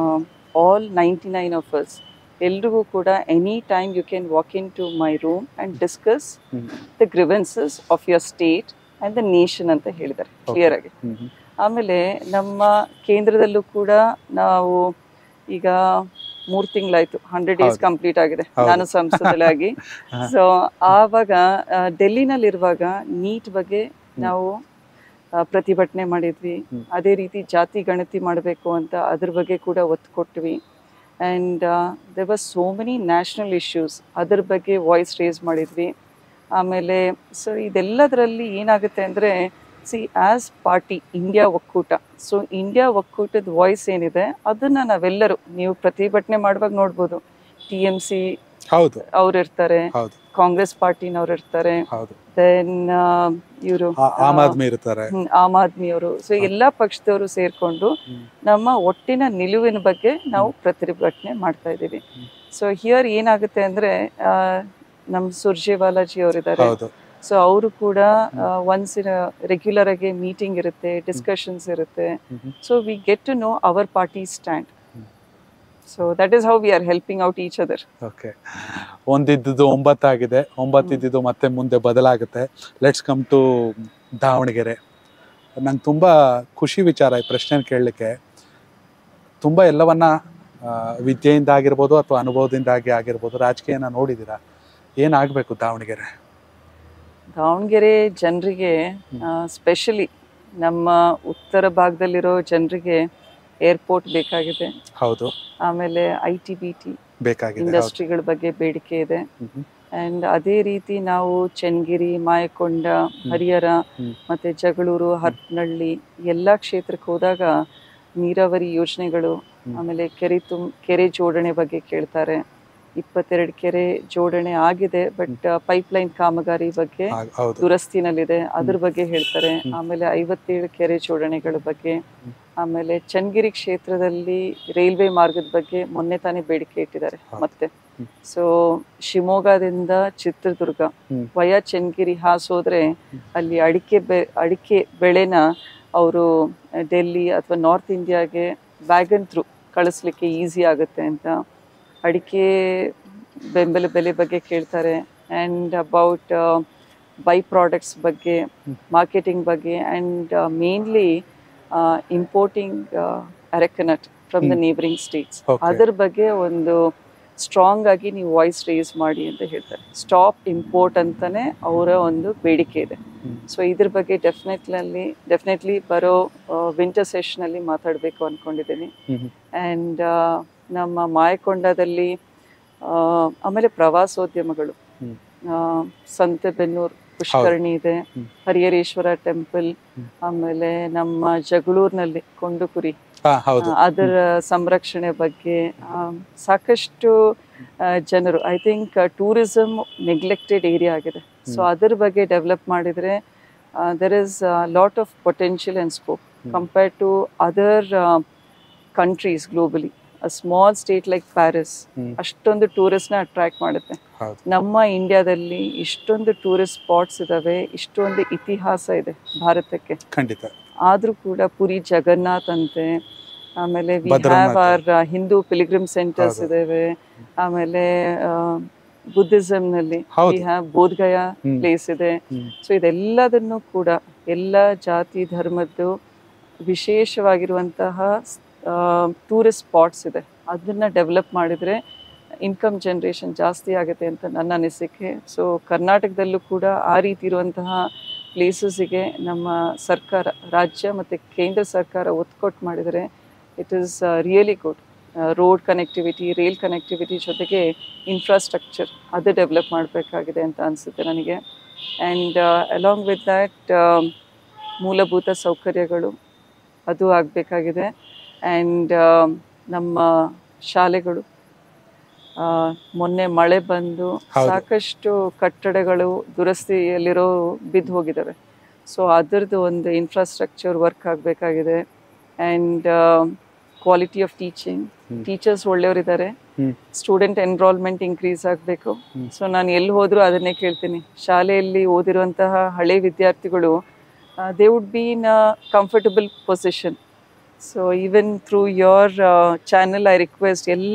all ninety nine of us ಎಲ್ರಿಗೂ ಕೂಡ any time you can walk in to my room and discuss the grievances of your state and the nation ಅಂತ ಹೇಳಿದ್ದಾರೆ ಕ್ಲಿಯರ್ ಆಗಿ. ಆಮೇಲೆ ನಮ್ಮ ಕೇಂದ್ರದಲ್ಲೂ ಕೂಡ ನಾವು ಈಗ ಮೂರು ತಿಂಗಳಾಯ್ತು, ಹಂಡ್ರೆಡ್ ಡೇಸ್ ಕಂಪ್ಲೀಟ್ ಆಗಿದೆ ನಾನು ಸಂಸದಳಾಗಿ. ಸೊ ಆವಾಗ ಡೆಲ್ಲಿನಲ್ಲಿರುವಾಗ ನೀಟ್ ಬಗ್ಗೆ ನಾವು ಪ್ರತಿಭಟನೆ ಮಾಡಿದ್ವಿ. ಅದೇ ರೀತಿ ಜಾತಿ ಗಣತಿ ಮಾಡಬೇಕು ಅಂತ ಅದ್ರ ಬಗ್ಗೆ ಕೂಡ ಒತ್ತು ಕೊಟ್ವಿ. And there was so many national issues, ಅದ್ರ ಬಗ್ಗೆ ವಾಯ್ಸ್ ರೇಸ್ ಮಾಡಿದ್ವಿ. ಆಮೇಲೆ ಸೊ ಇದೆಲ್ಲದರಲ್ಲಿ ಏನಾಗುತ್ತೆ ಅಂದರೆ, ಸಿ ಆ್ಯಸ್ ಪಾರ್ಟಿ ಇಂಡಿಯಾ ಒಕ್ಕೂಟ, ಸೊ ಇಂಡಿಯಾ ಒಕ್ಕೂಟದ ವಾಯ್ಸ್ ಏನಿದೆ ಅದನ್ನು ನಾವೆಲ್ಲರೂ, ನೀವು ಪ್ರತಿಭಟನೆ ಮಾಡುವಾಗ ನೋಡ್ಬೋದು, ಟಿ ಎಮ್ ಸಿ ಹೌದು ಅವ್ರು ಇರ್ತಾರೆ, ಕಾಂಗ್ರೆಸ್ ಪಾರ್ಟಿನವ್ರು ಇರ್ತಾರೆ, ದೆನ್ ಇವರು ಆಮ್ ಆದ್ಮಿ ಇರ್ತಾರೆ, ಆಮ್ ಆದ್ಮಿ ಅವರು. ಸೊ ಎಲ್ಲ ಪಕ್ಷದವರು ಸೇರ್ಕೊಂಡು ನಮ್ಮ ಒಟ್ಟಿನ ನಿಲುವಿನ ಬಗ್ಗೆ ನಾವು ಪ್ರತಿಭಟನೆ ಮಾಡ್ತಾ ಇದ್ದೀವಿ. ಸೊ ಹಿಯರ್ ಏನಾಗುತ್ತೆ ಅಂದ್ರೆ, ನಮ್ಮ ಸುರ್ಜೇವಾಲಾಜಿ ಅವರಿದ್ದಾರೆ. ಸೊ ಅವರು ಕೂಡ ಒನ್ಸ್ ರೆಗ್ಯುಲರ್ ಆಗಿ ಮೀಟಿಂಗ್ ಇರುತ್ತೆ, ಡಿಸ್ಕಷನ್ಸ್ ಇರುತ್ತೆ. So we get to know our party stand. So that is how we are helping out each other. Okay. ಒಂದಿದ್ದು ಒಂಬತ್ತಾಗಿದೆ, ಒಂಬತ್ತಿದ್ದು ಮತ್ತೆ ಮುಂದೆ ಬದಲಾಗುತ್ತೆ. Let's come to Davanagere. ನಂಗೆ ತುಂಬ ಖುಷಿ ವಿಚಾರ ಈ ಪ್ರಶ್ನೆ ಕೇಳಲಿಕ್ಕೆ. ತುಂಬ ಎಲ್ಲವನ್ನ ವಿದ್ಯೆಯಿಂದ ಆಗಿರ್ಬೋದು ಅಥವಾ ಅನುಭವದಿಂದಾಗಿ ಆಗಿರ್ಬೋದು, ರಾಜಕೀಯನ ನೋಡಿದ್ದೀರಾ. ಏನಾಗಬೇಕು ದಾವಣಗೆರೆ? ದಾವಣಗೆರೆ ಜನರಿಗೆ, ಸ್ಪೆಷಲಿ ನಮ್ಮ ಉತ್ತರ ಭಾಗದಲ್ಲಿರೋ ಜನರಿಗೆ ಏರ್ಪೋರ್ಟ್ ಬೇಕಾಗಿದೆ. ಹೌದು. ಆಮೇಲೆ ಐ ಟಿ ಬಿ ಟಿ ಬೇಕಾಗಿದೆ, ಇಂಡಸ್ಟ್ರಿಗಳ ಬಗ್ಗೆ ಬೇಡಿಕೆ ಇದೆ. ಆ್ಯಂಡ್ ಅದೇ ರೀತಿ ನಾವು ಚೆನ್ನಗಿರಿ, ಮಾಯಕೊಂಡ, ಹರಿಹರ ಮತ್ತು ಜಗಳೂರು, ಹರಪನಹಳ್ಳಿ ಎಲ್ಲ ಕ್ಷೇತ್ರಕ್ಕೆ ಹೋದಾಗ ನೀರಾವರಿ ಯೋಜನೆಗಳು, ಆಮೇಲೆ ಕೆರೆ ತುಂ ಕೆರೆ ಜೋಡಣೆ ಬಗ್ಗೆ ಕೇಳ್ತಾರೆ. ಇಪ್ಪತ್ತೆರಡು ಕೆರೆ ಜೋಡಣೆ ಆಗಿದೆ, ಬಟ್ ಪೈಪ್ಲೈನ್ ಕಾಮಗಾರಿ ಬಗ್ಗೆ ದುರಸ್ತಿನಲ್ಲಿದೆ, ಅದ್ರ ಬಗ್ಗೆ ಹೇಳ್ತಾರೆ. ಆಮೇಲೆ ಐವತ್ತೇಳು ಕೆರೆ ಜೋಡಣೆಗಳ ಬಗ್ಗೆ, ಆಮೇಲೆ ಚನ್ನಗಿರಿ ಕ್ಷೇತ್ರದಲ್ಲಿ ರೈಲ್ವೆ ಮಾರ್ಗದ ಬಗ್ಗೆ ಮೊನ್ನೆ ತಾನೇ ಬೇಡಿಕೆ ಇಟ್ಟಿದ್ದಾರೆ ಮತ್ತೆ. ಸೊ ಶಿವಮೊಗ್ಗದಿಂದ ಚಿತ್ರದುರ್ಗ ವಯ ಚನ್ನಗಿರಿ ಹಾಸೋದ್ರೆ ಅಲ್ಲಿ ಅಡಿಕೆ ಬೆ ಅಡಿಕೆ ಬೆಳೆನ ಅವರು ಡೆಲ್ಲಿ ಅಥವಾ ನಾರ್ತ್ ಇಂಡಿಯಾಗೆ ವ್ಯಾಗನ್ ಥ್ರೂ ಕಳಿಸ್ಲಿಕ್ಕೆ ಈಸಿ ಆಗುತ್ತೆ ಅಂತ ಅಡಿಕೆ ಬೆಂಬಲ ಬೆಲೆ ಬಗ್ಗೆ ಕೇಳ್ತಾರೆ. ಆ್ಯಂಡ್ ಅಬೌಟ್ ಬೈ ಪ್ರಾಡಕ್ಟ್ಸ್ ಬಗ್ಗೆ, ಮಾರ್ಕೆಟಿಂಗ್ ಬಗ್ಗೆ, and mainly importing arecanut from the neighbouring states, ಅದರ ಬಗ್ಗೆ ಒಂದು ಸ್ಟ್ರಾಂಗ್ ಆಗಿ ನೀವು ವಾಯ್ಸ್ ರೇಸ್ ಮಾಡಿ ಅಂತ ಹೇಳ್ತಾರೆ. ಸ್ಟಾಪ್ ಇಂಪೋರ್ಟ್ ಅಂತಾನೆ ಅವರ ಒಂದು ಬೇಡಿಕೆ ಇದೆ. ಸೊ ಇದ್ರ ಬಗ್ಗೆ ಡೆಫಿನೆಟ್ಲಿ ಡೆಫಿನೆಟ್ಲಿ ಬರೋ ವಿಂಟರ್ ಸೆಷನಲ್ಲಿ ಮಾತಾಡಬೇಕು ಅಂದ್ಕೊಂಡಿದ್ದೀನಿ. ಆ್ಯಂಡ್ ನಮ್ಮ ಮಾಯಕೊಂಡದಲ್ಲಿ ಆಮೇಲೆ ಪ್ರವಾಸೋದ್ಯಮಗಳು, ಸಂತೆಬೆನ್ನೂರು ಪುಷ್ಕರಣಿ ಇದೆ, ಹರಿಹರೇಶ್ವರ ಟೆಂಪಲ್, ಆಮೇಲೆ ನಮ್ಮ ಜಗಳೂರಿನಲ್ಲಿ ಕೊಂಡುಕುರಿ, ಅದರ ಸಂರಕ್ಷಣೆ ಬಗ್ಗೆ ಸಾಕಷ್ಟು ಜನರು, I think tourism neglected area ಆಗಿದೆ. ಸೊ ಅದರ ಬಗ್ಗೆ ಡೆವಲಪ್ ಮಾಡಿದರೆ there is lot of potential and scope compared to other countries globally. A small state like Paris ಅಷ್ಟೊಂದು ಟೂರಿಸ್ಟ್ನ ಅಟ್ರಾಕ್ಟ್ ಮಾಡುತ್ತೆ. ನಮ್ಮ ಇಂಡಿಯಾದಲ್ಲಿ ಇಷ್ಟೊಂದು ಟೂರಿಸ್ಟ್ ಸ್ಪಾಟ್ಸ್ ಇದಾವೆ, ಇಷ್ಟೊಂದು ಇತಿಹಾಸ ಇದೆ ಭಾರತಕ್ಕೆ ಖಂಡಿತ. ಆದರೂ ಕೂಡ ಪುರಿ ಜಗನ್ನಾಥ್ ಅಂತೆ, ಆಮೇಲೆ we have our Hindu pilgrim centres ಇದಾವೆ, ಆಮೇಲೆ ಬುದ್ಧಿಸಮ್ನಲ್ಲಿ ವಿ ಹ್ಯಾವ್ ಬೋಧ್ಗಯಾ ಪ್ಲೇಸ್ ಇದೆ. ಸೊ ಇದೆಲ್ಲದನ್ನು ಕೂಡ ಎಲ್ಲ ಜಾತಿ ಧರ್ಮದ್ದು ವಿಶೇಷವಾಗಿರುವಂತಹ ಟೂರಿಸ್ಟ್ ಸ್ಪಾಟ್ಸ್ ಇದೆ, ಅದನ್ನು ಡೆವಲಪ್ ಮಾಡಿದರೆ ಇನ್ಕಮ್ ಜನ್ರೇಷನ್ ಜಾಸ್ತಿ ಆಗುತ್ತೆ ಅಂತ ನನ್ನ ಅನಿಸಿಕೆ. ಸೊ ಕರ್ನಾಟಕದಲ್ಲೂ ಕೂಡ ಆ ರೀತಿ ಇರುವಂತಹ ಪ್ಲೇಸಸ್ಸಿಗೆ ನಮ್ಮ ಸರ್ಕಾರ, ರಾಜ್ಯ ಮತ್ತು ಕೇಂದ್ರ ಸರ್ಕಾರ ಒತ್ತು ಕೊಟ್ಟು ಮಾಡಿದರೆ it is really good. Road connectivity, rail connectivity ಜೊತೆಗೆ ಇನ್ಫ್ರಾಸ್ಟ್ರಕ್ಚರ್ ಅದು ಡೆವಲಪ್ ಮಾಡಬೇಕಾಗಿದೆ ಅಂತ ಅನಿಸುತ್ತೆ ನನಗೆ. ಆ್ಯಂಡ್ ಅಲಾಂಗ್ ವಿತ್ ದ್ಯಾಟ್ ಮೂಲಭೂತ ಸೌಕರ್ಯಗಳು ಅದು ಆಗಬೇಕಾಗಿದೆ. ಆ್ಯಂಡ್ ನಮ್ಮ ಶಾಲೆಗಳು, ಮೊನ್ನೆ ಮಳೆ ಬಂದು ಸಾಕಷ್ಟು ಕಟ್ಟಡಗಳು ದುರಸ್ತಿಯಲ್ಲಿರೋ ಬಿದ್ದು ಹೋಗಿದ್ದಾವೆ. ಸೊ ಅದರದ್ದು ಒಂದು ಇನ್ಫ್ರಾಸ್ಟ್ರಕ್ಚರ್ ವರ್ಕ್ ಆಗಬೇಕಾಗಿದೆ. And quality of teaching, teachers ಒಳ್ಳೆಯವರಿದ್ದಾರೆ, ಸ್ಟೂಡೆಂಟ್ ಎನ್ರೋಲ್ಮೆಂಟ್ ಇನ್ಕ್ರೀಸ್ ಆಗಬೇಕು. ಸೊ ನಾನು ಎಲ್ಲಿ ಹೋದರೂ ಅದನ್ನೇ ಕೇಳ್ತೀನಿ, ಶಾಲೆಯಲ್ಲಿ ಓದಿರುವಂತಹ ಹಳೆ ವಿದ್ಯಾರ್ಥಿಗಳು they would be in a comfortable position. So even through your channel I request ಎಲ್ಲ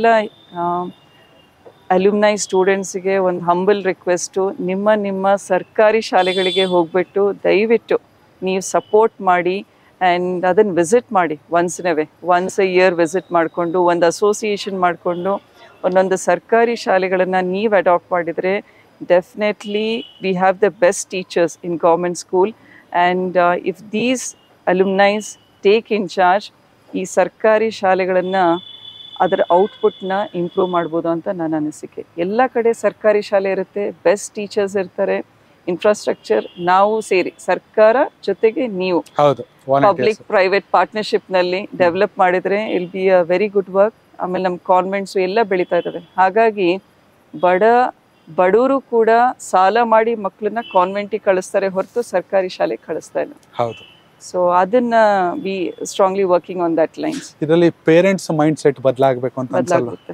ಅಲ್ಯುಮ್ನೈ ಸ್ಟೂಡೆಂಟ್ಸಿಗೆ ಒಂದು ಹಂಬಲ್ ರಿಕ್ವೆಸ್ಟು, ನಿಮ್ಮ ನಿಮ್ಮ ಸರ್ಕಾರಿ ಶಾಲೆಗಳಿಗೆ ಹೋಗ್ಬಿಟ್ಟು ದಯವಿಟ್ಟು ನೀವು ಸಪೋರ್ಟ್ ಮಾಡಿ ಆ್ಯಂಡ್ ಅದನ್ನು ವಿಸಿಟ್ ಮಾಡಿ. Once in a way once a year visit ಮಾಡಿಕೊಂಡು ಒಂದು ಅಸೋಸಿಯೇಷನ್ ಮಾಡಿಕೊಂಡು ಒಂದೊಂದು ಸರ್ಕಾರಿ ಶಾಲೆಗಳನ್ನು ನೀವು ಅಡಾಪ್ಟ್ ಮಾಡಿದರೆ definitely we have the best teachers in government school. And if these alumnis take in charge, ಈ ಸರ್ಕಾರಿ ಶಾಲೆಗಳನ್ನು ಅದರ ಔಟ್ಪುಟ್ನ ಇಂಪ್ರೂವ್ ಮಾಡ್ಬೋದು ಅಂತ ನನ್ನ ಅನಿಸಿಕೆ. ಎಲ್ಲ ಕಡೆ ಸರ್ಕಾರಿ ಶಾಲೆ ಇರುತ್ತೆ, ಬೆಸ್ಟ್ ಟೀಚರ್ಸ್ ಇರ್ತಾರೆ, ಇನ್ಫ್ರಾಸ್ಟ್ರಕ್ಚರ್ ನಾವು ಸೇರಿ ಸರ್ಕಾರ ಜೊತೆಗೆ ನೀವು ಪಬ್ಲಿಕ್ ಪ್ರೈವೇಟ್ ಪಾರ್ಟ್ನರ್ಶಿಪ್ನಲ್ಲಿ ಡೆವಲಪ್ ಮಾಡಿದರೆ it'll be a very good work. ಆಮೇಲೆ ನಮ್ಮ ಕಾನ್ವೆಂಟ್ಸು ಎಲ್ಲ ಬೆಳೀತಾ ಇದ್ದಾವೆ. ಹಾಗಾಗಿ ಬಡ ಬಡವರು ಕೂಡ ಸಾಲ ಮಾಡಿ ಮಕ್ಕಳನ್ನ ಕಾನ್ವೆಂಟಿಗೆ ಕಳಿಸ್ತಾರೆ ಹೊರತು ಸರ್ಕಾರಿ ಶಾಲೆಗೆ ಕಳಿಸ್ತಾ ಇಲ್ಲ. ಹೌದು. ಸೊ ಅದನ್ನ we strongly working on that lines. ಇದರಲ್ಲಿ ಪೇರೆಂಟ್ಸ್ ಮೈಂಡ್ ಸೆಟ್ ಬದಲಾಗಬೇಕು ಅಂತ ಬದಲಾಗುತ್ತೆ.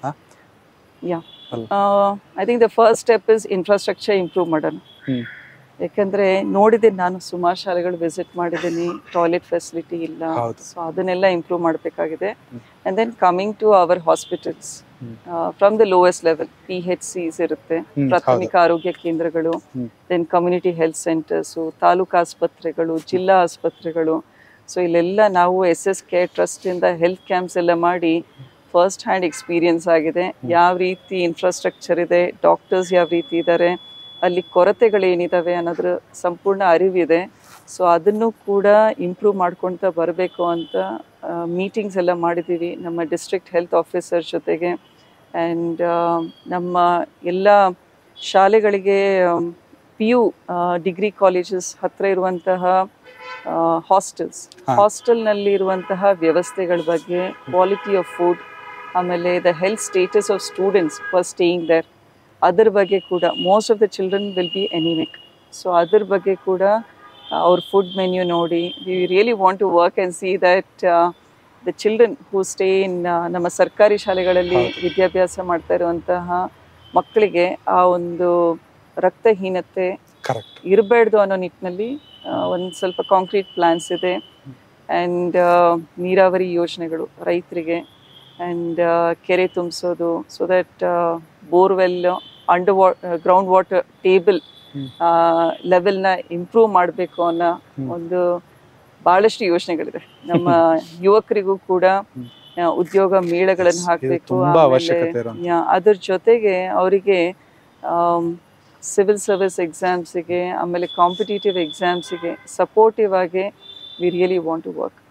Yeah I think the first step is infrastructure improve ಮಾಡೋಣ. ಯಾಕಂದ್ರೆ ನೋಡಿದ್ದೀನಿ ನಾನು ಸುಮಾರು ಶಾಲೆಗಳು ವಿಸಿಟ್ ಮಾಡಿದ್ದೀನಿ, ಟಾಯ್ಲೆಟ್ ಫೆಸಿಲಿಟಿ ಇಲ್ಲ. ಸೊ ಅದನ್ನೆಲ್ಲ ಇಂಪ್ರೂವ್ ಮಾಡಬೇಕಾಗಿದೆ. And then coming to our hospitals from the lowest level, P H Cs ಇರುತ್ತೆ, ಪ್ರಾಥಮಿಕ ಆರೋಗ್ಯ ಕೇಂದ್ರಗಳು, ದೆನ್ ಕಮ್ಯುನಿಟಿ ಹೆಲ್ತ್ ಸೆಂಟರ್ಸು, ತಾಲೂಕು ಆಸ್ಪತ್ರೆಗಳು, ಜಿಲ್ಲಾ ಆಸ್ಪತ್ರೆಗಳು. ಸೊ ಇಲ್ಲೆಲ್ಲ ನಾವು ಎಸ್ ಎಸ್ ಕೆ ಟ್ರಸ್ಟಿಂದ ಹೆಲ್ತ್ ಕ್ಯಾಂಪ್ಸ್ ಎಲ್ಲ ಮಾಡಿ ಫಸ್ಟ್ ಹ್ಯಾಂಡ್ ಎಕ್ಸ್ಪೀರಿಯನ್ಸ್ ಆಗಿದೆ. ಯಾವ ರೀತಿ ಇನ್ಫ್ರಾಸ್ಟ್ರಕ್ಚರ್ ಇದೆ, ಡಾಕ್ಟರ್ಸ್ ಯಾವ ರೀತಿ ಇದ್ದಾರೆ, ಅಲ್ಲಿ ಕೊರತೆಗಳೇನಿದ್ದಾವೆ ಅನ್ನೋದ್ರ ಸಂಪೂರ್ಣ ಅರಿವಿದೆ. ಸೊ ಅದನ್ನು ಕೂಡ ಇಂಪ್ರೂವ್ ಮಾಡ್ಕೊಳ್ತಾ ಬರಬೇಕು ಅಂತ ಮೀಟಿಂಗ್ಸ್ ಎಲ್ಲ ಮಾಡಿದ್ದೀವಿ ನಮ್ಮ ಡಿಸ್ಟ್ರಿಕ್ಟ್ ಹೆಲ್ತ್ ಆಫೀಸರ್ ಜೊತೆಗೆ. ಆ್ಯಂಡ್ ನಮ್ಮ ಎಲ್ಲ ಶಾಲೆಗಳಿಗೆ ಪಿ ಯು ಡಿಗ್ರಿ ಕಾಲೇಜಸ್ ಹತ್ತಿರ ಇರುವಂತಹ ಹಾಸ್ಟೆಲ್ಸ್ ಹಾಸ್ಟೆಲ್ನಲ್ಲಿ ಇರುವಂತಹ ವ್ಯವಸ್ಥೆಗಳ ಬಗ್ಗೆ, ಕ್ವಾಲಿಟಿ ಆಫ್ ಫುಡ್, ಆಮೇಲೆ the health status of students for staying there, ಅದ್ರ ಬಗ್ಗೆ ಕೂಡ most of the children will be anaemic. So ಅದ್ರ ಬಗ್ಗೆ ಕೂಡ ಅವ್ರ ಫುಡ್ ಮೆನ್ಯೂ ನೋಡಿ we really want to work and see that the children who stay in ನಮ್ಮ ಸರ್ಕಾರಿ ಶಾಲೆಗಳಲ್ಲಿ ವಿದ್ಯಾಭ್ಯಾಸ ಮಾಡ್ತಾ ಇರುವಂತಹ ಮಕ್ಕಳಿಗೆ ಆ ಒಂದು ರಕ್ತಹೀನತೆ ಇರಬಾರ್ದು ಅನ್ನೋ ನಿಟ್ಟಿನಲ್ಲಿ ಒಂದು ಸ್ವಲ್ಪ ಕಾಂಕ್ರೀಟ್ ಪ್ಲಾನ್ಸ್ ಇದೆ. ಆ್ಯಂಡ್ ನೀರಾವರಿ ಯೋಜನೆಗಳು ರೈತರಿಗೆ, ಆ್ಯಂಡ್ ಕೆರೆ ತುಂಬಿಸೋದು, ಸೊ ದಟ್ ಬೋರ್ವೆಲ್ ಅಂಡರ್ ವಾ ಗ್ರೌಂಡ್ ವಾಟರ್ ಟೇಬಲ್ ಲೆವೆಲ್ನ ಇಂಪ್ರೂವ್ ಮಾಡಬೇಕು ಅನ್ನೋ ಒಂದು ಭಾಳಷ್ಟು ಯೋಜನೆಗಳಿದೆ. ನಮ್ಮ ಯುವಕರಿಗೂ ಕೂಡ ಉದ್ಯೋಗ ಮೇಳಗಳನ್ನು ಹಾಕಬೇಕು. ಅದ್ರ ಜೊತೆಗೆ ಅವರಿಗೆ ಸಿವಿಲ್ ಸರ್ವಿಸ್ ಎಕ್ಸಾಮ್ಸಿಗೆ, ಆಮೇಲೆ ಕಾಂಪಿಟೇಟಿವ್ ಎಕ್ಸಾಮ್ಸಿಗೆ ಸಪೋರ್ಟಿವ್ ಆಗಿ we really want to work.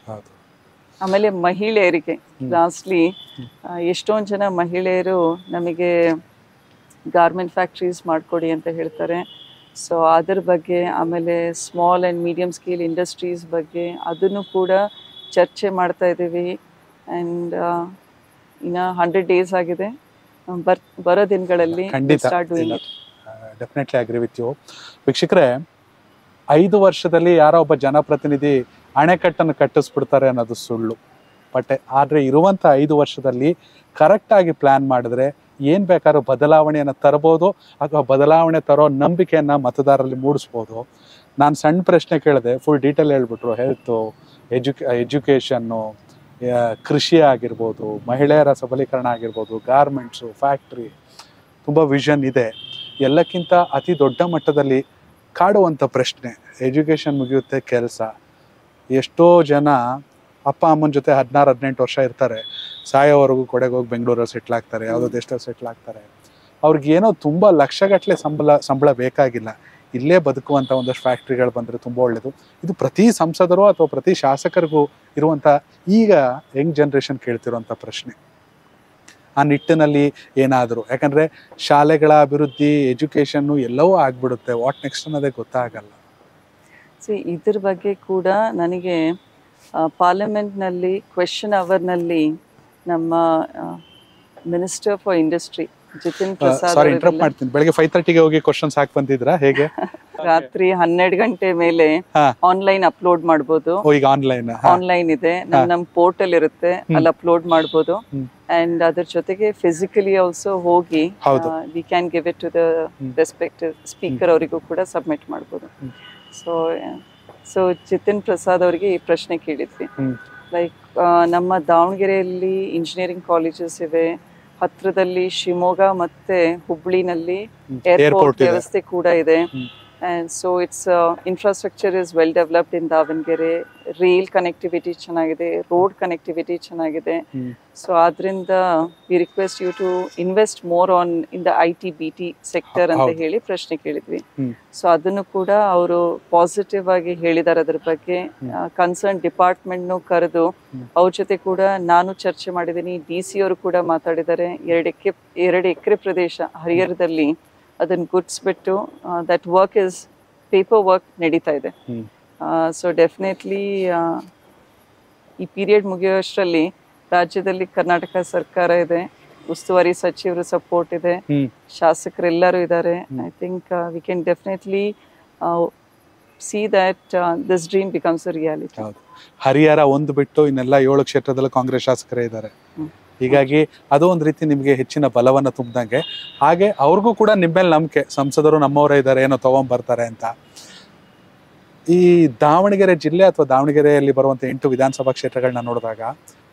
ಆಮೇಲೆ ಮಹಿಳೆಯರಿಗೆ ಲಾಸ್ಟ್ಲಿ ಎಷ್ಟೊಂದು ಜನ ಮಹಿಳೆಯರು ನಮಗೆ ಗಾರ್ಮೆಂಟ್ ಫ್ಯಾಕ್ಟ್ರೀಸ್ ಮಾಡಿಕೊಡಿ ಅಂತ ಹೇಳ್ತಾರೆ. ಸೊ ಅದ್ರ ಬಗ್ಗೆ, ಆಮೇಲೆ small and medium scale industries ಬಗ್ಗೆ ಅದನ್ನು ಕೂಡ ಚರ್ಚೆ ಮಾಡ್ತಾ ಇದ್ದೀವಿ. ಆ್ಯಂಡ್ ಇನ್ನು ಹಂಡ್ರೆಡ್ ಡೇಸ್ ಆಗಿದೆ, ಬರ್ ಬರೋ ದಿನಗಳಲ್ಲಿ start doing it. Definitely agree with you. ವೀಕ್ಷಕರೇ, ಐದು ವರ್ಷದಲ್ಲಿ ಯಾರೋ ಒಬ್ಬ ಜನಪ್ರತಿನಿಧಿ ಅಣೆಕಟ್ಟನ್ನು ಕಟ್ಟಿಸ್ಬಿಡ್ತಾರೆ ಅನ್ನೋದು ಸುಳ್ಳು. ಬಟ್ ಆದರೆ ಇರುವಂಥ ಐದು ವರ್ಷದಲ್ಲಿ ಕರೆಕ್ಟಾಗಿ ಪ್ಲ್ಯಾನ್ ಮಾಡಿದ್ರೆ ಏನು ಬೇಕಾದ್ರೂ ಬದಲಾವಣೆಯನ್ನು ತರ್ಬೋದು, ಅಥವಾ ಬದಲಾವಣೆ ತರೋ ನಂಬಿಕೆಯನ್ನು ಮತದಾರರಲ್ಲಿ ಮೂಡಿಸ್ಬೋದು. ನಾನು ಸಣ್ಣ ಪ್ರಶ್ನೆ ಕೇಳಿದೆ, ಫುಲ್ ಡೀಟೇಲ್ ಹೇಳ್ಬಿಟ್ರು. ಹೆಲ್ತು, ಎಜುಕೇ ಎಜುಕೇಷನ್ನು, ಕೃಷಿ ಆಗಿರ್ಬೋದು, ಮಹಿಳೆಯರ ಸಬಲೀಕರಣ ಆಗಿರ್ಬೋದು, ಗಾರ್ಮೆಂಟ್ಸು, ಫ್ಯಾಕ್ಟ್ರಿ, ತುಂಬ ವಿಷನ್ ಇದೆ. ಎಲ್ಲಕ್ಕಿಂತ ಅತಿ ದೊಡ್ಡ ಮಟ್ಟದಲ್ಲಿ ಕಾಡುವಂಥ ಪ್ರಶ್ನೆ, ಎಜುಕೇಷನ್ ಮುಗಿಯುತ್ತೆ, ಕೆಲಸ. ಎಷ್ಟೋ ಜನ ಅಪ್ಪ ಅಮ್ಮನ ಜೊತೆ ಹದಿನಾರು ಹದಿನೆಂಟು ವರ್ಷ ಇರ್ತಾರೆ, ಸಾಯೋವರೆಗೂ ಕೊಡೆಗೆ ಹೋಗಿ ಬೆಂಗಳೂರಲ್ಲಿ ಸೆಟ್ಲ್ ಆಗ್ತಾರೆ, ಯಾವುದೋ ದೇಶದಲ್ಲಿ ಸೆಟ್ಲ್ ಆಗ್ತಾರೆ. ಅವ್ರಿಗೇನೋ ತುಂಬ ಲಕ್ಷಗಟ್ಟಲೆ ಸಂಬಳ ಸಂಬಳ ಬೇಕಾಗಿಲ್ಲ, ಇಲ್ಲೇ ಬದುಕುವಂಥ ಒಂದಷ್ಟು ಫ್ಯಾಕ್ಟ್ರಿಗಳು ಬಂದರೆ ತುಂಬ ಒಳ್ಳೆಯದು. ಇದು ಪ್ರತಿ ಸಂಸದರು ಅಥವಾ ಪ್ರತಿ ಶಾಸಕರಿಗೂ ಇರುವಂಥ ಈಗ ಯಂಗ್ ಜನ್ರೇಷನ್ ಕೇಳ್ತಿರುವಂಥ ಪ್ರಶ್ನೆ. ಆ ನಿಟ್ಟಿನಲ್ಲಿ ಏನಾದರೂ, ಯಾಕಂದರೆ ಶಾಲೆಗಳ ಅಭಿವೃದ್ಧಿ, ಎಜುಕೇಷನ್ನು ಎಲ್ಲವೂ ಆಗ್ಬಿಡುತ್ತೆ, ವಾಟ್ ನೆಕ್ಸ್ಟ್ ಅನ್ನೋದೇ ಗೊತ್ತಾಗಲ್ಲ. ಸಿ ಇದ್ರ ಬಗ್ಗೆ ಕೂಡ ನನಗೆ ಪಾರ್ಲಿಮೆಂಟ್ನಲ್ಲಿ ಕ್ವೆಶನ್ ಅವರ್ನಲ್ಲಿ ನಮ್ಮ minister for industry Jitin Prasad sorry interrupt ಮಾಡ್ತೀನಿ. ಬೆಳಗ್ಗೆ ಫೈವ್ ತರ್ಟಿಗೆ ಹೋಗಿ ಕ್ವಶನ್ಸ್ ಹಾಕಿ ಬಂದಿದ್ರಾ ಹೇಗೆ? ರಾತ್ರಿ ಹನ್ನೆರಡು ಗಂಟೆ ಮೇಲೆ ಹಾ. ಆನ್ಲೈನ್ ಅಪ್ಲೋಡ್ ಮಾಡ್ಬೋದು. ಓ, ಈಗ ಆನ್ಲೈನ್ ಆನ್ಲೈನ್ ಇದೆ, ನಮ್ ನಮ್ ಪೋರ್ಟಲ್ ಇರುತ್ತೆ, ಅಲ್ಲಿ ಅಪ್ಲೋಡ್ ಮಾಡ್ಬೋದು. ಅಂಡ್ ಅದ್ರ ಜೊತೆಗೆ ಫಿಸಿಕಲಿ ಆಲ್ಸೋ ಹೋಗಿ we can give it to the respective speaker ಅವರಿಗೂ ಕೂಡ ಸಬ್ಮಿಟ್ ಮಾಡ್ಬೋದು. ಸೊ ಸೊ ಜಿತಿನ್ ಪ್ರಸಾದ್ ಅವರಿಗೆ ಈ ಪ್ರಶ್ನೆ ಕೇಳಿದ್ವಿ. ಲೈಕ್ ನಮ್ಮ ದಾವಣಗೆರೆಯಲ್ಲಿ ಇಂಜಿನಿಯರಿಂಗ್ ಕಾಲೇಜಸ್ ಇವೆ, ಹತ್ರದಲ್ಲಿ ಶಿವಮೊಗ್ಗ ಮತ್ತೆ ಹುಬ್ಳಿನಲ್ಲಿ ಏರ್ಪೋರ್ಟ್ ವ್ಯವಸ್ಥೆ ಕೂಡ ಇದೆ. And so its uh, infrastructure is well developed in Davangere. Rail connectivity ಚೆನ್ನಾಗಿದೆ, road connectivity ಚೆನ್ನಾಗಿದೆ. So ಆದ್ರಿಂದ we request you to invest more on in the I T B T sector ಅಂತ ಹೇಳಿ ಪ್ರಶ್ನೆ ಕೇಳಿದ್ವಿ. ಸೊ ಅದನ್ನು ಕೂಡ ಅವರು ಪಾಸಿಟಿವ್ ಆಗಿ ಹೇಳಿದ್ದಾರೆ. ಅದ್ರ ಬಗ್ಗೆ ಕನ್ಸರ್ನ್ ಡಿಪಾರ್ಟ್ಮೆಂಟ್ನು ಕರೆದು ಅವ್ರ ಜೊತೆ ಕೂಡ ನಾನು ಚರ್ಚೆ ಮಾಡಿದ್ದೀನಿ. ಡಿ ಸಿ ಅವರು ಕೂಡ ಮಾತಾಡಿದ್ದಾರೆ. ಎರಡು ಎಕರೆ ಎರಡು ಎಕರೆ ಪ್ರದೇಶ ಹರಿಹರದಲ್ಲಿ ಅದನ್ನು ಗುರ್ತಿಸ್ಬಿಟ್ಟು that work is paper work ನಡೀತಾ ಇದೆ. ಸೊ ಡೆಫಿನೆಟ್ಲಿ ಈ ಪೀರಿಯಡ್ ಮುಗಿಯೋಷ್ಟರಲ್ಲಿ ರಾಜ್ಯದಲ್ಲಿ ಕರ್ನಾಟಕ ಸರ್ಕಾರ ಇದೆ, ಉಸ್ತುವಾರಿ ಸಚಿವರು ಸಪೋರ್ಟ್ ಇದೆ, ಶಾಸಕರೆಲ್ಲರೂ ಇದ್ದಾರೆ. I think we can definitely see that this dream becomes a reality. Harihar ಒಂದು ಬಿಟ್ಟು ಇನ್ನೆಲ್ಲ ಏಳು ಕ್ಷೇತ್ರದಲ್ಲೂ ಕಾಂಗ್ರೆಸ್ ಶಾಸಕರೇ ಇದ್ದಾರೆ. ಹೀಗಾಗಿ ಅದು ಒಂದು ರೀತಿ ನಿಮಗೆ ಹೆಚ್ಚಿನ ಬಲವನ್ನು ತುಂಬಿದಂಗೆ. ಹಾಗೆ ಅವ್ರಿಗೂ ಕೂಡ ನಿಮ್ಮ ಮೇಲೆ ನಂಬಿಕೆ, ಸಂಸದರು ನಮ್ಮವರೇ ಇದ್ದಾರೆ, ಏನೋ ತಗೊಂಡ್ಬರ್ತಾರೆ ಅಂತ. ಈ ದಾವಣಗೆರೆ ಜಿಲ್ಲೆ ಅಥವಾ ದಾವಣಗೆರೆಯಲ್ಲಿ ಬರುವಂಥ ಎಂಟು ವಿಧಾನಸಭಾ ಕ್ಷೇತ್ರಗಳನ್ನ ನೋಡಿದಾಗ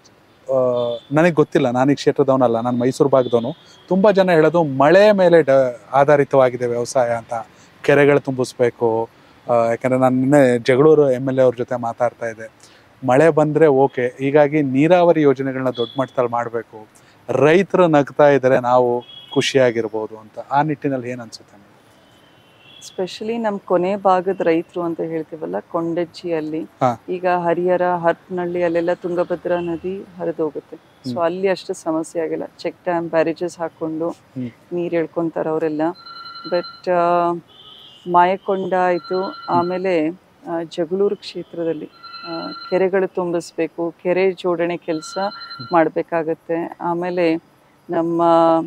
ನನಗೆ ಗೊತ್ತಿಲ್ಲ, ನಾನು ಈ ಕ್ಷೇತ್ರದವನಲ್ಲ, ನಾನು ಮೈಸೂರು ಭಾಗದವನು. ತುಂಬ ಜನ ಹೇಳೋದು ಮಳೆ ಮೇಲೆ ಡ ಆಧಾರಿತವಾಗಿದೆ ವ್ಯವಸಾಯ ಅಂತ, ಕೆರೆಗಳು ತುಂಬಿಸ್ಬೇಕು. ಯಾಕಂದರೆ ನಾನು ನಿನ್ನೆ ಜಗಳೂರು ಎಮ್ ಎಲ್ ಎ ಅವ್ರ ಜೊತೆ ಮಾತಾಡ್ತಾ ಇದ್ದೆ. ಮಳೆ ಬಂದರೆ ಓಕೆ, ಹೀಗಾಗಿ ನೀರಾವರಿ ಯೋಜನೆಗಳನ್ನ ದೊಡ್ಡ ಮಟ್ಟದಲ್ಲಿ ಮಾಡಬೇಕು, ರೈತರು ನಗ್ತಾ ಇದ್ದಾರೆ, ನಾವು ಖುಷಿಯಾಗಿರ್ಬೋದು ಅಂತ. ಆ ನಿಟ್ಟಿನಲ್ಲಿ ಏನು ಅನ್ಸುತ್ತೆ? ಸ್ಪೆಷಲಿ ನಮ್ಮ ಕೊನೆ ಭಾಗದ ರೈತರು ಅಂತ ಹೇಳ್ತೀವಲ್ಲ, ಕೊಂಡಜ್ಜಿಯಲ್ಲಿ ಈಗ ಹರಿಹರ ಹರಪನಹಳ್ಳಿ ಅಲ್ಲೆಲ್ಲ ತುಂಗಭದ್ರಾ ನದಿ ಹರಿದು ಹೋಗುತ್ತೆ. ಸೊ ಅಲ್ಲಿ ಅಷ್ಟು ಸಮಸ್ಯೆ ಆಗಿಲ್ಲ, ಚೆಕ್ ಡ್ಯಾಮ್ ಬ್ಯಾರೇಜಸ್ ಹಾಕೊಂಡು ನೀರು ಎಳ್ಕೊಂತಾರೆ ಅವರೆಲ್ಲ. ಬಟ್ ಮಾಯಕೊಂಡ ಆಯಿತು, ಆಮೇಲೆ ಜಗಳೂರು ಕ್ಷೇತ್ರದಲ್ಲಿ ಕೆರೆಗಳು ತುಂಬಿಸ್ಬೇಕು, ಕೆರೆ ಜೋಡಣೆ ಕೆಲಸ ಮಾಡಬೇಕಾಗತ್ತೆ. ಆಮೇಲೆ ನಮ್ಮ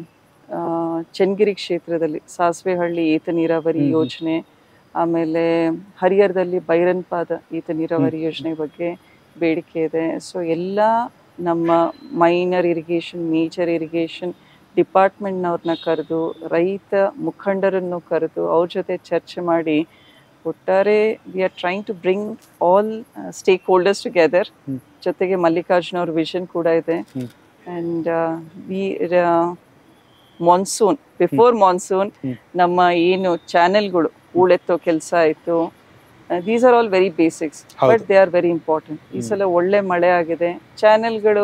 ಚನ್ನಗಿರಿ ಕ್ಷೇತ್ರದಲ್ಲಿ ಸಾಸಿವೆಹಳ್ಳಿ ಏತ ನೀರಾವರಿ ಯೋಜನೆ, ಆಮೇಲೆ ಹರಿಹರದಲ್ಲಿ ಬೈರನ್ಪಾದ ಏತ ನೀರಾವರಿ ಯೋಜನೆ ಬಗ್ಗೆ ಬೇಡಿಕೆ ಇದೆ. ಸೊ ಎಲ್ಲ ನಮ್ಮ ಮೈನರ್ ಇರಿಗೇಷನ್, ಮೇಜರ್ ಇರಿಗೇಷನ್ ಡಿಪಾರ್ಟ್ಮೆಂಟ್ನವ್ರನ್ನ ಕರೆದು, ರೈತ ಮುಖಂಡರನ್ನು ಕರೆದು ಅವ್ರ ಜೊತೆ ಚರ್ಚೆ ಮಾಡಿ, ಒಟ್ಟಾರೆ we are trying to bring all stakeholders together. ಜೊತೆಗೆ ಮಲ್ಲಿಕಾರ್ಜುನ ಅವ್ರ ವಿಷನ್ ಕೂಡ ಇದೆ. And we monsoon before monsoon ನಮ್ಮ ಏನು ಚಾನೆಲ್ಗಳು ಹೂಳೆತ್ತೋ ಕೆಲಸ ಆಯಿತು, these are all very basics, but they are very important. ಈ ಸಲ ಒಳ್ಳೆ ಮಳೆ ಆಗಿದೆ, ಚಾನೆಲ್ಗಳು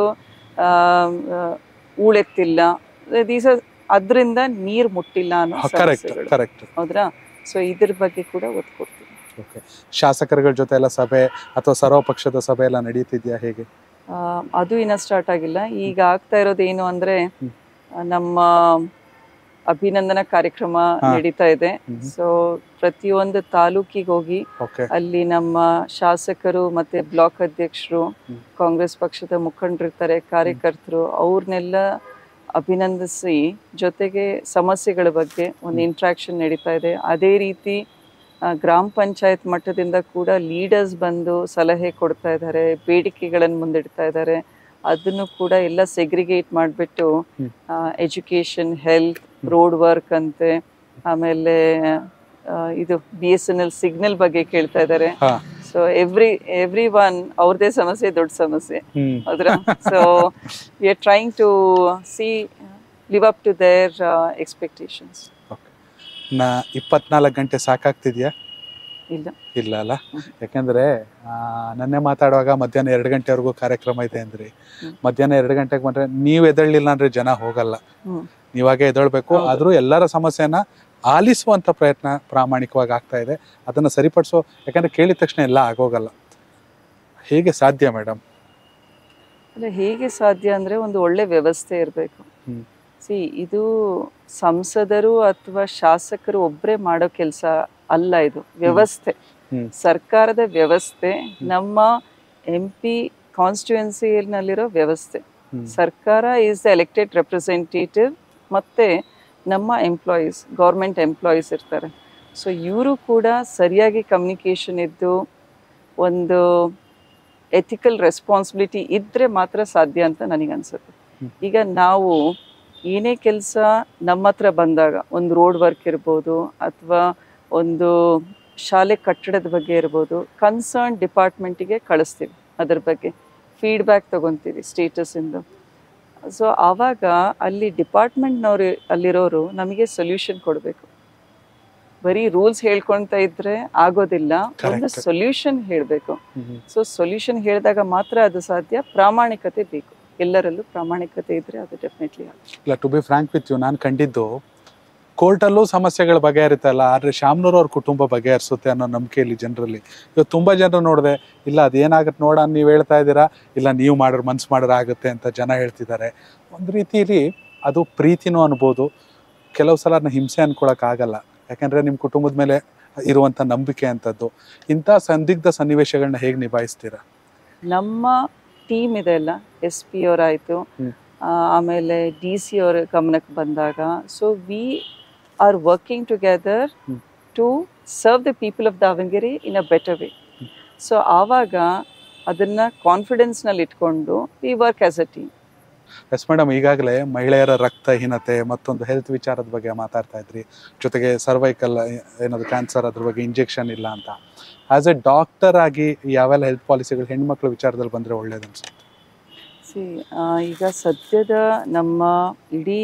ಹೂಳೆತ್ತಿಲ್ಲ, ದೀಸ್ ಆರ್ ಅದರಿಂದ ನೀರು ಮುಟ್ಟಿಲ್ಲ ಅನ್ನೋ ಸಮಸ್ಯೆಗಳು, ಹೌದ್ರಾ? ಸೊ ಇದ್ರ ಬಗ್ಗೆ ಕೂಡ ಒತ್ತು ಕೊಡ್ತೀವಿ. ಓಕೆ, ಶಾಸಕರುಗಳ ಜೊತೆ ಎಲ್ಲ ಸಭೆ ಅಥವಾ ಸರ್ವಪಕ್ಷದ ಸಭೆ ಎಲ್ಲ ನಡೀತಿದ್ಯಾ ಹೇಗೆ? ಅದು ಇನ್ನೂ ಸ್ಟಾರ್ಟ್ ಆಗಿಲ್ಲ. ಈಗ ಆಗ್ತಾ ಇರೋದು ಏನು ಅಂದ್ರೆ, ನಮ್ಮ ಅಭಿನಂದನಾ ಕಾರ್ಯಕ್ರಮ ನಡೀತಾ ಇದೆ. ಸೊ ಪ್ರತಿಯೊಂದು ತಾಲೂಕಿಗೆ ಹೋಗಿ ಅಲ್ಲಿ ನಮ್ಮ ಶಾಸಕರು ಮತ್ತೆ ಬ್ಲಾಕ್ ಅಧ್ಯಕ್ಷರು, ಕಾಂಗ್ರೆಸ್ ಪಕ್ಷದ ಮುಖಂಡರಿರ್ತಾರೆ, ಕಾರ್ಯಕರ್ತರು, ಅವ್ರನ್ನೆಲ್ಲ ಅಭಿನಂದಿಸಿ, ಜೊತೆಗೆ ಸಮಸ್ಯೆಗಳ ಬಗ್ಗೆ ಒಂದು ಇಂಟ್ರಾಕ್ಷನ್ ನಡೀತಾ ಇದೆ. ಅದೇ ರೀತಿ ಗ್ರಾಮ ಪಂಚಾಯತ್ ಮಟ್ಟದಿಂದ ಕೂಡ ಲೀಡರ್ಸ್ ಬಂದು ಸಲಹೆ ಕೊಡ್ತಾ ಇದ್ದಾರೆ, ಬೇಡಿಕೆಗಳನ್ನು ಮುಂದಿಡ್ತಾ ಇದ್ದಾರೆ. ಅದನ್ನು ಕೂಡ ಎಲ್ಲ ಸೆಗ್ರಿಗೇಟ್ ಮಾಡಿಬಿಟ್ಟು ಎಜುಕೇಷನ್, ಹೆಲ್ತ್, ರೋಡ್ ವರ್ಕ್ ಅಂತೆ, ಆಮೇಲೆ ಇದು B S N L signal ಬಗ್ಗೆ ಕೇಳ್ತಾ ಇದ್ದಾರೆ. ಸೊ ಎವ್ರಿ ಎವ್ರಿ ಒನ್ ಅವ್ರದೇ ಸಮಸ್ಯೆ ದೊಡ್ಡ ಸಮಸ್ಯೆ, ಹೌದ್ರಾ? So we are trying to see live up to their expectations. ನಾ ಇಪ್ಪತ್ನಾಲ್ಕು ಗಂಟೆ ಸಾಕಾಗ್ತಿದ್ಯಾ? ಇಲ್ಲ ಇಲ್ಲ ಅಲ್ಲ, ಯಾಕೆಂದ್ರೆ ನನ್ನೆ ಮಾತಾಡುವಾಗ ಮಧ್ಯಾಹ್ನ ಎರಡು ಗಂಟೆವರೆಗೂ ಕಾರ್ಯಕ್ರಮ ಇದೆ ಅಂದ್ರಿ. ಮಧ್ಯಾಹ್ನ ಎರಡು ಗಂಟೆಗೆ ಬಂದ್ರೆ ನೀವು ಎದಳ್ಲಿಲ್ಲ ಅಂದ್ರೆ ಜನ ಹೋಗಲ್ಲ, ನೀವಾಗೆ ಎದಳ್ಬೇಕು. ಆದ್ರೂ ಎಲ್ಲರ ಸಮಸ್ಯೆನ ಆಲಿಸುವಂತ ಪ್ರಯತ್ನ ಪ್ರಾಮಾಣಿಕವಾಗಿ ಆಗ್ತಾ ಇದೆ. ಅದನ್ನ ಸರಿಪಡಿಸೋ, ಯಾಕಂದ್ರೆ ಕೇಳಿದ ತಕ್ಷಣ ಎಲ್ಲ ಆಗೋಗಲ್ಲ. ಹೇಗೆ ಸಾಧ್ಯ ಮೇಡಮ್? ಅಲ್ಲ, ಹೇಗೆ ಸಾಧ್ಯ ಅಂದ್ರೆ ಒಂದು ಒಳ್ಳೆ ವ್ಯವಸ್ಥೆ ಇರಬೇಕು. ಸಿ, ಇದು ಸಂಸದರು ಅಥವಾ ಶಾಸಕರು ಒಬ್ಬರೇ ಮಾಡೋ ಕೆಲಸ ಅಲ್ಲ, ಇದು ವ್ಯವಸ್ಥೆ, ಸರ್ಕಾರದ ವ್ಯವಸ್ಥೆ, ನಮ್ಮ ಎಂ ಪಿ ಕಾನ್ಸ್ಟಿಟ್ಯೂಯೆನ್ಸಿನಲ್ಲಿರೋ ವ್ಯವಸ್ಥೆ. ಸರ್ಕಾರ ಈಸ್ ದ ಎಲೆಕ್ಟೆಡ್ ರೆಪ್ರೆಸೆಂಟೇಟಿವ್, ಮತ್ತೆ ನಮ್ಮ ಎಂಪ್ಲಾಯೀಸ್ ಗೌರ್ಮೆಂಟ್ ಎಂಪ್ಲಾಯೀಸ್ ಇರ್ತಾರೆ. ಸೊ ಇವರು ಕೂಡ ಸರಿಯಾಗಿ ಕಮ್ಯುನಿಕೇಷನ್ ಇದ್ದು ಒಂದು ಎಥಿಕಲ್ ರೆಸ್ಪಾನ್ಸಿಬಿಲಿಟಿ ಇದ್ದರೆ ಮಾತ್ರ ಸಾಧ್ಯ ಅಂತ ನನಗನ್ಸುತ್ತೆ. ಈಗ ನಾವು ಏನೇ ಕೆಲಸ ನಮ್ಮ ಹತ್ರ ಬಂದಾಗ ಒಂದು ರೋಡ್ ವರ್ಕ್ ಇರ್ಬೋದು ಅಥವಾ ಒಂದು ಶಾಲೆ ಕಟ್ಟಡದ ಬಗ್ಗೆ ಇರ್ಬೋದು, ಕನ್ಸರ್ನ್ ಡಿಪಾರ್ಟ್ಮೆಂಟಿಗೆ ಕಳಿಸ್ತೀವಿ, ಅದ್ರ ಬಗ್ಗೆ ಫೀಡ್ಬ್ಯಾಕ್ ತೊಗೊತೀವಿ ಸ್ಟೇಟಸ್ಸಿಂದು. ಸೊ ಆವಾಗ ಅಲ್ಲಿ ಡಿಪಾರ್ಟ್ಮೆಂಟ್ನವ್ರು ಅಲ್ಲಿರೋರು ನಮಗೆ ಸೊಲ್ಯೂಷನ್ ಕೊಡಬೇಕು. ಬರೀ ರೂಲ್ಸ್ ಹೇಳ್ಕೊಳ್ತಾ ಇದ್ರೆ ಆಗೋದಿಲ್ಲ, ಒಂದು ಸೊಲ್ಯೂಷನ್ ಹೇಳಬೇಕು. ಸೊ ಸೊಲ್ಯೂಷನ್ ಹೇಳಿದಾಗ ಮಾತ್ರ ಅದು ಸಾಧ್ಯ. ಪ್ರಾಮಾಣಿಕತೆ ಬೇಕು, ಎಲ್ಲರಲ್ಲೂ ಪ್ರಾಮಾಣಿಕತೆ ಇದ್ರೆ ಅದು ಡೆಫಿನೆಟ್ಲಿ ಇಲ್ಲ. To be frank with you, ನಾನು ಕಂಡಿದ್ದು ಕೋರ್ಟಲ್ಲೂ ಸಮಸ್ಯೆಗಳು ಬಗೆಹರಿತಲ್ಲ, ಆದರೆ ಶಾಮ್ನೂರ್ ಅವ್ರ ಕುಟುಂಬ ಬಗೆಹರಿಸುತ್ತೆ ಅನ್ನೋ ನಂಬಿಕೆಯಲ್ಲಿ ಜನರಲ್ಲಿ. ಇವತ್ತು ತುಂಬ ಜನರು ನೋಡಿದೆ, ಇಲ್ಲ ಅದೇನಾಗುತ್ತೆ ನೋಡ ನೀವು ಹೇಳ್ತಾ ಇದ್ದೀರಾ, ಇಲ್ಲ ನೀವು ಮಾಡಿದ್ರೆ ಮನ್ಸು ಮಾಡಿದ್ರೆ ಆಗುತ್ತೆ ಅಂತ ಜನ ಹೇಳ್ತಿದ್ದಾರೆ. ಒಂದು ರೀತಿಯಲ್ಲಿ ಅದು ಪ್ರೀತಿನೂ ಅನ್ಬೋದು, ಕೆಲವು ಸಲ ಅದನ್ನ ಹಿಂಸೆ ಅನ್ಕೊಳಕ್ಕಾಗಲ್ಲ, ಯಾಕಂದರೆ ನಿಮ್ಮ ಕುಟುಂಬದ ಮೇಲೆ ಇರುವಂಥ ನಂಬಿಕೆ ಅಂಥದ್ದು. ಇಂಥ ಸಂದಿಗ್ಧ ಸನ್ನಿವೇಶಗಳನ್ನ ಹೇಗೆ ನಿಭಾಯಿಸ್ತೀರಾ? ನಮ್ಮ ಟೀಮ್ ಇದೆ ಅಲ್ಲ, ಎಸ್ ಪಿ ಅವರಾಯಿತು, ಆಮೇಲೆ ಡಿ ಸಿ ಅವರ ಗಮನಕ್ಕೆ ಬಂದಾಗ, so we are working together to serve the people of Davanagere in a better way. So ಆವಾಗ ಅದನ್ನು ಕಾನ್ಫಿಡೆನ್ಸ್ನಲ್ಲಿ ಇಟ್ಕೊಂಡು we work as a team. Yes madam, ಈಗಾಗಲೇ ಮಹಿಳೆಯರ ರಕ್ತಹೀನತೆ ಮತ್ತೊಂದು ಹೆಲ್ತ್ ವಿಚಾರದ ಬಗ್ಗೆ ಮಾತಾಡ್ತಾ ಇದ್ರಿ, ಜೊತೆಗೆ ಸರ್ವೈಕಲ್ ಏನಾದ್ರು ಕ್ಯಾನ್ಸರ್ ಅದ್ರ ಬಗ್ಗೆ ಇಂಜೆಕ್ಷನ್ ಇಲ್ಲ ಅಂತ. ಆ್ಯಸ್ ಎ ಡಾಕ್ಟರ್ ಆಗಿ ಯಾವೆಲ್ಲ ಹೆಲ್ತ್ ಪಾಲಿಸಿಗಳು ಹೆಣ್ಮಕ್ಳ ವಿಚಾರದಲ್ಲಿ ಬಂದರೆ ಒಳ್ಳೇದು ಅನ್ಸುತ್ತೆ? ಸಿ ಈಗ ಸದ್ಯದ ನಮ್ಮ ಇಡೀ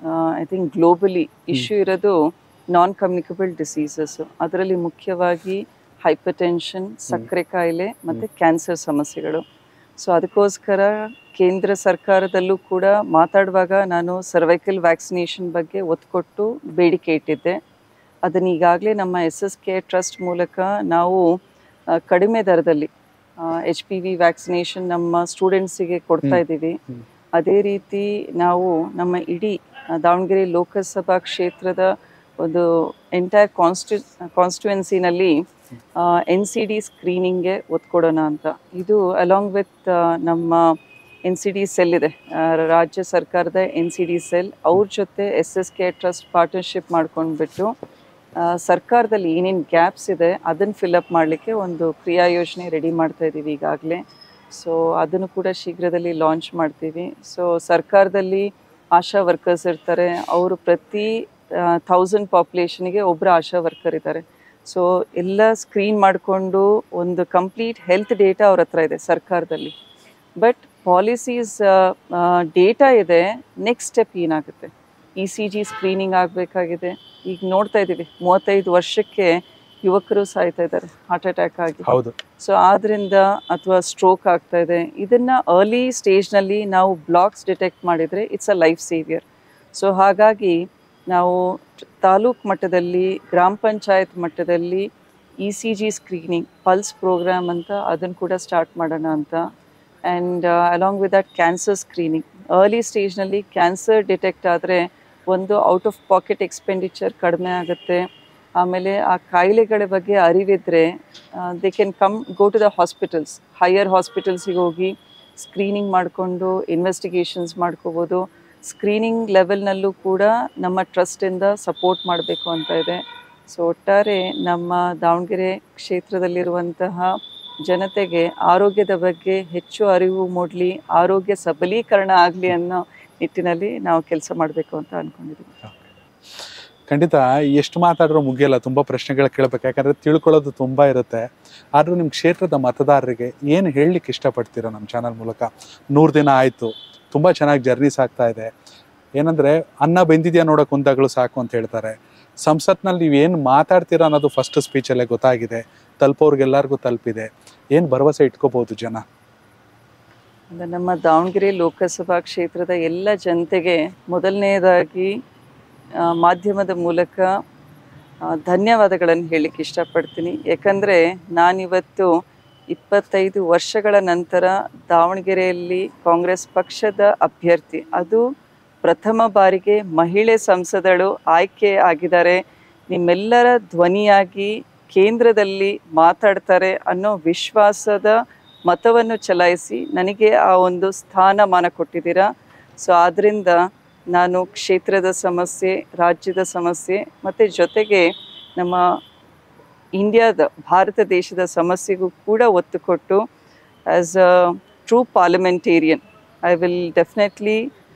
ಐ ಥಿಂಕ್ ಗ್ಲೋಬಲಿ ಇಶ್ಯೂ ಇರೋದು ನಾನ್ ಕಮ್ಯುನಿಕಬಲ್ ಡಿಸೀಸಸ್ಸು. ಅದರಲ್ಲಿ ಮುಖ್ಯವಾಗಿ ಹೈಪರ್ ಟೆನ್ಷನ್, ಸಕ್ಕರೆ ಕಾಯಿಲೆ ಮತ್ತು ಕ್ಯಾನ್ಸರ್ ಸಮಸ್ಯೆಗಳು. ಸೊ ಅದಕ್ಕೋಸ್ಕರ ಕೇಂದ್ರ ಸರ್ಕಾರದಲ್ಲೂ ಕೂಡ ಮಾತಾಡುವಾಗ ನಾನು ಸರ್ವೈಕಲ್ ವ್ಯಾಕ್ಸಿನೇಷನ್ ಬಗ್ಗೆ ಒತ್ತು ಕೊಟ್ಟು ಬೇಡಿಕೆ ಇಟ್ಟಿದ್ದೆ. ಅದನ್ನು ಈಗಾಗಲೇ ನಮ್ಮ ಎಸ್ ಎಸ್ ಕೆ ಟ್ರಸ್ಟ್ ಮೂಲಕ ನಾವು ಕಡಿಮೆ ದರದಲ್ಲಿ ಎಚ್ ಪಿ ವಿ ವ್ಯಾಕ್ಸಿನೇಷನ್ ನಮ್ಮ ಸ್ಟೂಡೆಂಟ್ಸಿಗೆ ಕೊಡ್ತಾ ಇದ್ದೀವಿ. ಅದೇ ರೀತಿ ನಾವು ನಮ್ಮ ಇಡೀ ದಾವಣಗೆರೆ ಲೋಕಸಭಾ ಕ್ಷೇತ್ರದ ಒಂದು ಎಂಟೈರ್ ಕಾನ್ಸ್ಟಿ ಕಾನ್ಸ್ಟಿಟ್ಯುವೆನ್ಸಿನಲ್ಲಿ ಎನ್ ಸಿ ಡಿ ಸ್ಕ್ರೀನಿಂಗ್ಗೆ ಒತ್ತು ಕೊಡೋಣ ಅಂತ. ಇದು ಅಲಾಂಗ್ ವಿತ್ ನಮ್ಮ ಎನ್ ಸಿ ಡಿ ಸೆಲ್ ಇದೆ, ರಾಜ್ಯ ಸರ್ಕಾರದ ಎನ್ ಸಿ ಡಿ ಸೆಲ್, ಅವ್ರ ಜೊತೆ S S K trust partnership ಮಾಡ್ಕೊಂಡ್ಬಿಟ್ಟು ಸರ್ಕಾರದಲ್ಲಿ ಏನೇನು ಗ್ಯಾಪ್ಸ್ ಇದೆ ಅದನ್ನು ಫಿಲ್ಅಪ್ ಮಾಡಲಿಕ್ಕೆ ಒಂದು ಕ್ರಿಯಾ ಯೋಜನೆ ರೆಡಿ ಮಾಡ್ತಾ ಇದ್ದೀವಿ ಈಗಾಗಲೇ. ಸೊ ಅದನ್ನು ಕೂಡ ಶೀಘ್ರದಲ್ಲಿ ಲಾಂಚ್ ಮಾಡ್ತೀವಿ. ಸೊ ಸರ್ಕಾರದಲ್ಲಿ ಆಶಾ ವರ್ಕರ್ಸ್ ಇರ್ತಾರೆ, ಅವರು ಪ್ರತಿ ಥೌಸಂಡ್ ಪಾಪ್ಯುಲೇಷನ್ಗೆ ಒಬ್ಬರು ಆಶಾ ವರ್ಕರ್ ಇದ್ದಾರೆ. ಸೊ ಎಲ್ಲ ಸ್ಕ್ರೀನ್ ಮಾಡಿಕೊಂಡು ಒಂದು ಕಂಪ್ಲೀಟ್ ಹೆಲ್ತ್ ಡೇಟಾ ಅವ್ರ ಹತ್ರ ಇದೆ ಸರ್ಕಾರದಲ್ಲಿ. ಬಟ್ ಪಾಲಿಸೀಸ್ ಡೇಟಾ ಇದೆ, ನೆಕ್ಸ್ಟ್ ಸ್ಟೆಪ್ ಏನಾಗುತ್ತೆ? ಇ ಸಿ ಜಿ ಸ್ಕ್ರೀನಿಂಗ್ ಆಗಬೇಕಾಗಿದೆ. ಈಗ ನೋಡ್ತಾ ಇದ್ದೀವಿ ಮೂವತ್ತೈದು ವರ್ಷಕ್ಕೆ ಯುವಕರು ಸಾಯ್ತಾ ಇದ್ದಾರೆ ಹಾರ್ಟ್ ಅಟ್ಯಾಕ್ ಆಗಿ. ಹೌದು. ಸೊ ಆದ್ದರಿಂದ ಅಥವಾ ಸ್ಟ್ರೋಕ್ ಆಗ್ತಾ ಇದೆ. ಇದನ್ನು ಅರ್ಲಿ ಸ್ಟೇಜ್ನಲ್ಲಿ ನಾವು ಬ್ಲಾಕ್ಸ್ ಡಿಟೆಕ್ಟ್ ಮಾಡಿದರೆ it's a life saviour. So ಹಾಗಾಗಿ ನಾವು ತಾಲೂಕು ಮಟ್ಟದಲ್ಲಿ, ಗ್ರಾಮ ಪಂಚಾಯತ್ ಮಟ್ಟದಲ್ಲಿ E C G screening pulse programme ಅಂತ ಅದನ್ನು ಕೂಡ ಸ್ಟಾರ್ಟ್ ಮಾಡೋಣ ಅಂತ. And along with that cancer screening, early ಸ್ಟೇಜ್ನಲ್ಲಿ ಕ್ಯಾನ್ಸರ್ ಡಿಟೆಕ್ಟ್ ಆದರೆ ಒಂದು ಔಟ್ ಆಫ್ ಪಾಕೆಟ್ ಎಕ್ಸ್ಪೆಂಡಿಚರ್ ಕಡಿಮೆ ಆಗುತ್ತೆ. ಆಮೇಲೆ ಆ ಕಾಯಿಲೆಗಳ ಬಗ್ಗೆ ಅರಿವಿದ್ರೆ they can come go to the hospitals, higher ಹಾಸ್ಪಿಟಲ್ಸಿಗೆ ಹೋಗಿ ಸ್ಕ್ರೀನಿಂಗ್ ಮಾಡಿಕೊಂಡು ಇನ್ವೆಸ್ಟಿಗೇಷನ್ಸ್ ಮಾಡ್ಕೋಬೋದು. ಸ್ಕ್ರೀನಿಂಗ್ ಲೆವೆಲ್ನಲ್ಲೂ ಕೂಡ ನಮ್ಮ ಟ್ರಸ್ಟಿಂದ ಸಪೋರ್ಟ್ ಮಾಡಬೇಕು ಅಂತ ಇದೆ. ಸೊ ಒಟ್ಟಾರೆ ನಮ್ಮ ದಾವಣಗೆರೆ ಕ್ಷೇತ್ರದಲ್ಲಿರುವಂತಹ ಜನತೆಗೆ ಆರೋಗ್ಯದ ಬಗ್ಗೆ ಹೆಚ್ಚು ಅರಿವು ಮೂಡಲಿ, ಆರೋಗ್ಯ ಸಬಲೀಕರಣ ಆಗಲಿ ಅನ್ನೋ ನಿಟ್ಟಿನಲ್ಲಿ ನಾವು ಕೆಲಸ ಮಾಡಬೇಕು ಅಂತ ಅಂದ್ಕೊಂಡಿದ್ದೀವಿ. ಖಂಡಿತ ಎಷ್ಟು ಮಾತಾಡಿದ್ರು ಮುಗಿಯಲ್ಲ, ತುಂಬ ಪ್ರಶ್ನೆಗಳು ಕೇಳಬೇಕು, ಯಾಕಂದರೆ ತಿಳ್ಕೊಳ್ಳೋದು ತುಂಬ ಇರುತ್ತೆ. ಆದರೂ ನಿಮ್ಮ ಕ್ಷೇತ್ರದ ಮತದಾರರಿಗೆ ಏನು ಹೇಳಲಿಕ್ಕೆ ಇಷ್ಟಪಡ್ತೀರಾ ನಮ್ಮ ಚಾನಲ್ ಮೂಲಕ? ನೂರು ದಿನ ಆಯಿತು, ತುಂಬ ಚೆನ್ನಾಗಿ ಜರ್ನೀಸ್ ಆಗ್ತಾ ಇದೆ. ಏನಂದರೆ ಅನ್ನ ಬೆಂದಿದೆಯಾ ನೋಡೋಕೆ ಕುಂದಾಗಳು ಸಾಕು ಅಂತ ಹೇಳ್ತಾರೆ. ಸಂಸತ್ನಲ್ಲಿ ನೀವು ಏನು ಮಾತಾಡ್ತೀರಾ ಅನ್ನೋದು ಫಸ್ಟ್ ಸ್ಪೀಚಲ್ಲೇ ಗೊತ್ತಾಗಿದೆ, ತಲುಪೋರ್ಗೆಲ್ಲರಿಗೂ ತಲುಪಿದೆ. ಏನು ಭರವಸೆ ಇಟ್ಕೋಬೋದು ಜನ? ನಮ್ಮ ದಾವಣಗೆರೆ ಲೋಕಸಭಾ ಕ್ಷೇತ್ರದ ಎಲ್ಲ ಜನತೆಗೆ ಮೊದಲನೇದಾಗಿ ಮಾಧ್ಯಮದ ಮೂಲಕ ಧನ್ಯವಾದಗಳನ್ನು ಹೇಳಲಿಕ್ಕೆ ಇಷ್ಟಪಡ್ತೀನಿ. ಯಾಕಂದರೆ ನಾನಿವತ್ತು ಇಪ್ಪತ್ತೈದು ವರ್ಷಗಳ ನಂತರ ದಾವಣಗೆರೆಯಲ್ಲಿ ಕಾಂಗ್ರೆಸ್ ಪಕ್ಷದ ಅಭ್ಯರ್ಥಿ, ಅದು ಪ್ರಥಮ ಬಾರಿಗೆ ಮಹಿಳೆ ಸಂಸದಳು ಆಯ್ಕೆ ಆಗಿದ್ದಾರೆ. ನಿಮ್ಮೆಲ್ಲರ ಧ್ವನಿಯಾಗಿ ಕೇಂದ್ರದಲ್ಲಿ ಮಾತಾಡ್ತಾರೆ ಅನ್ನೋ ವಿಶ್ವಾಸದ ಮತವನ್ನು ಚಲಾಯಿಸಿ ನನಗೆ ಆ ಒಂದು ಸ್ಥಾನಮಾನ ಕೊಟ್ಟಿದ್ದೀರಾ. ಸೊ ಆದ್ದರಿಂದ ನಾನು ಕ್ಷೇತ್ರದ ಸಮಸ್ಯೆ, ರಾಜ್ಯದ ಸಮಸ್ಯೆ ಮತ್ತು ಜೊತೆಗೆ ನಮ್ಮ ಇಂಡಿಯಾದ ಭಾರತ ದೇಶದ ಸಮಸ್ಯೆಗೂ ಕೂಡ ಒತ್ತು ಕೊಟ್ಟು as a true parliamentarian I will definitely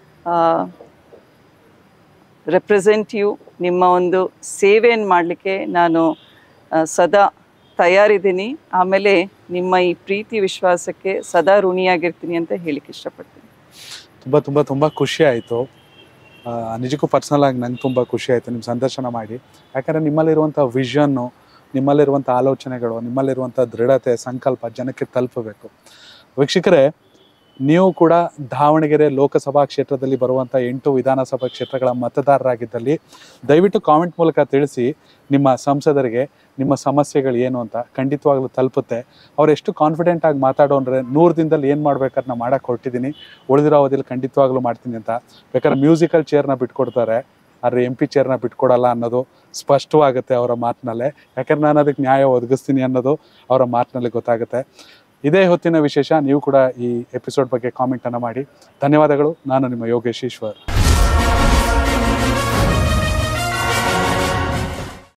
represent you. ನಿಮ್ಮ ಒಂದು ಸೇವೆಯನ್ನು ಮಾಡಲಿಕ್ಕೆ ನಾನು ಸದಾ ತಯಾರಿದ್ದೀನಿ. ಆಮೇಲೆ ನಿಮ್ಮ ಈ ಪ್ರೀತಿ ವಿಶ್ವಾಸಕ್ಕೆ ಸದಾ ಋಣಿಯಾಗಿರ್ತೀನಿ ಅಂತ ಹೇಳಿಕ್ಕೆ ಇಷ್ಟಪಡ್ತೀನಿ. ತುಂಬ ತುಂಬ ತುಂಬ ಖುಷಿ ಆಯಿತು. ನಿಜಕ್ಕೂ ಪರ್ಸ್ನಲ್ ಆಗಿ ನಂಗೆ ತುಂಬ ಖುಷಿ ಆಯಿತು ನಿಮ್ಮ ಸಂದರ್ಶನ ಮಾಡಿ. ಯಾಕಂದರೆ ನಿಮ್ಮಲ್ಲಿರುವಂಥ ವಿಷನ್ನು, ನಿಮ್ಮಲ್ಲಿರುವಂಥ ಆಲೋಚನೆಗಳು, ನಿಮ್ಮಲ್ಲಿರುವಂಥ ದೃಢತೆ, ಸಂಕಲ್ಪ ಜನಕ್ಕೆ ತಲುಪಬೇಕು. ವೀಕ್ಷಕರೇ, ನೀವು ಕೂಡ ದಾವಣಗೆರೆ ಲೋಕಸಭಾ ಕ್ಷೇತ್ರದಲ್ಲಿ ಬರುವಂಥ ಎಂಟು ವಿಧಾನಸಭಾ ಕ್ಷೇತ್ರಗಳ ಮತದಾರರಾಗಿದ್ದಲ್ಲಿ ದಯವಿಟ್ಟು ಕಾಮೆಂಟ್ ಮೂಲಕ ತಿಳಿಸಿ ನಿಮ್ಮ ಸಂಸದರಿಗೆ ನಿಮ್ಮ ಸಮಸ್ಯೆಗಳು ಏನು ಅಂತ. ಖಂಡಿತವಾಗ್ಲೂ ತಲುಪುತ್ತೆ. ಅವ್ರು ಎಷ್ಟು ಕಾನ್ಫಿಡೆಂಟ್ ಆಗಿ ಮಾತಾಡೋ ಅಂದರೆ ನೂರು ದಿನದಲ್ಲಿ ಏನು ಮಾಡ್ಬೇಕಾದ್ರೆ ನಾನು ಮಾಡೋಕ್ಕೆ ಹೊರಟಿದ್ದೀನಿ, ಉಳಿದಿರೋ ಅವಧಿಯಲ್ಲಿ ಖಂಡಿತವಾಗ್ಲೂ ಮಾಡ್ತೀನಿ ಅಂತ. ಬೇಕಾದ್ರೆ ಮ್ಯೂಸಿಕಲ್ ಚೇರ್ನ ಬಿಟ್ಕೊಡ್ತಾರೆ, ಆದರೆ ಎಂ ಪಿ ಚೇರ್ನ ಬಿಟ್ಕೊಡಲ್ಲ ಅನ್ನೋದು ಸ್ಪಷ್ಟವಾಗುತ್ತೆ ಅವರ ಮಾತಿನಲ್ಲೇ. ಯಾಕಂದ್ರೆ ನಾನು ಅದಕ್ಕೆ ನ್ಯಾಯ ಒದಗಿಸ್ತೀನಿ ಅನ್ನೋದು ಅವರ ಮಾತಿನಲ್ಲಿ ಗೊತ್ತಾಗುತ್ತೆ. ಇದೇ ಹೊತ್ತಿನ ವಿಶೇಷ. ನೀವು ಕೂಡ ಈ ಎಪಿಸೋಡ್ ಬಗ್ಗೆ ಕಾಮೆಂಟನ್ನು ಮಾಡಿ. ಧನ್ಯವಾದಗಳು. ನಾನು ನಿಮ್ಮ ಯೋಗೇಶ್ ಈಶ್ವರ್.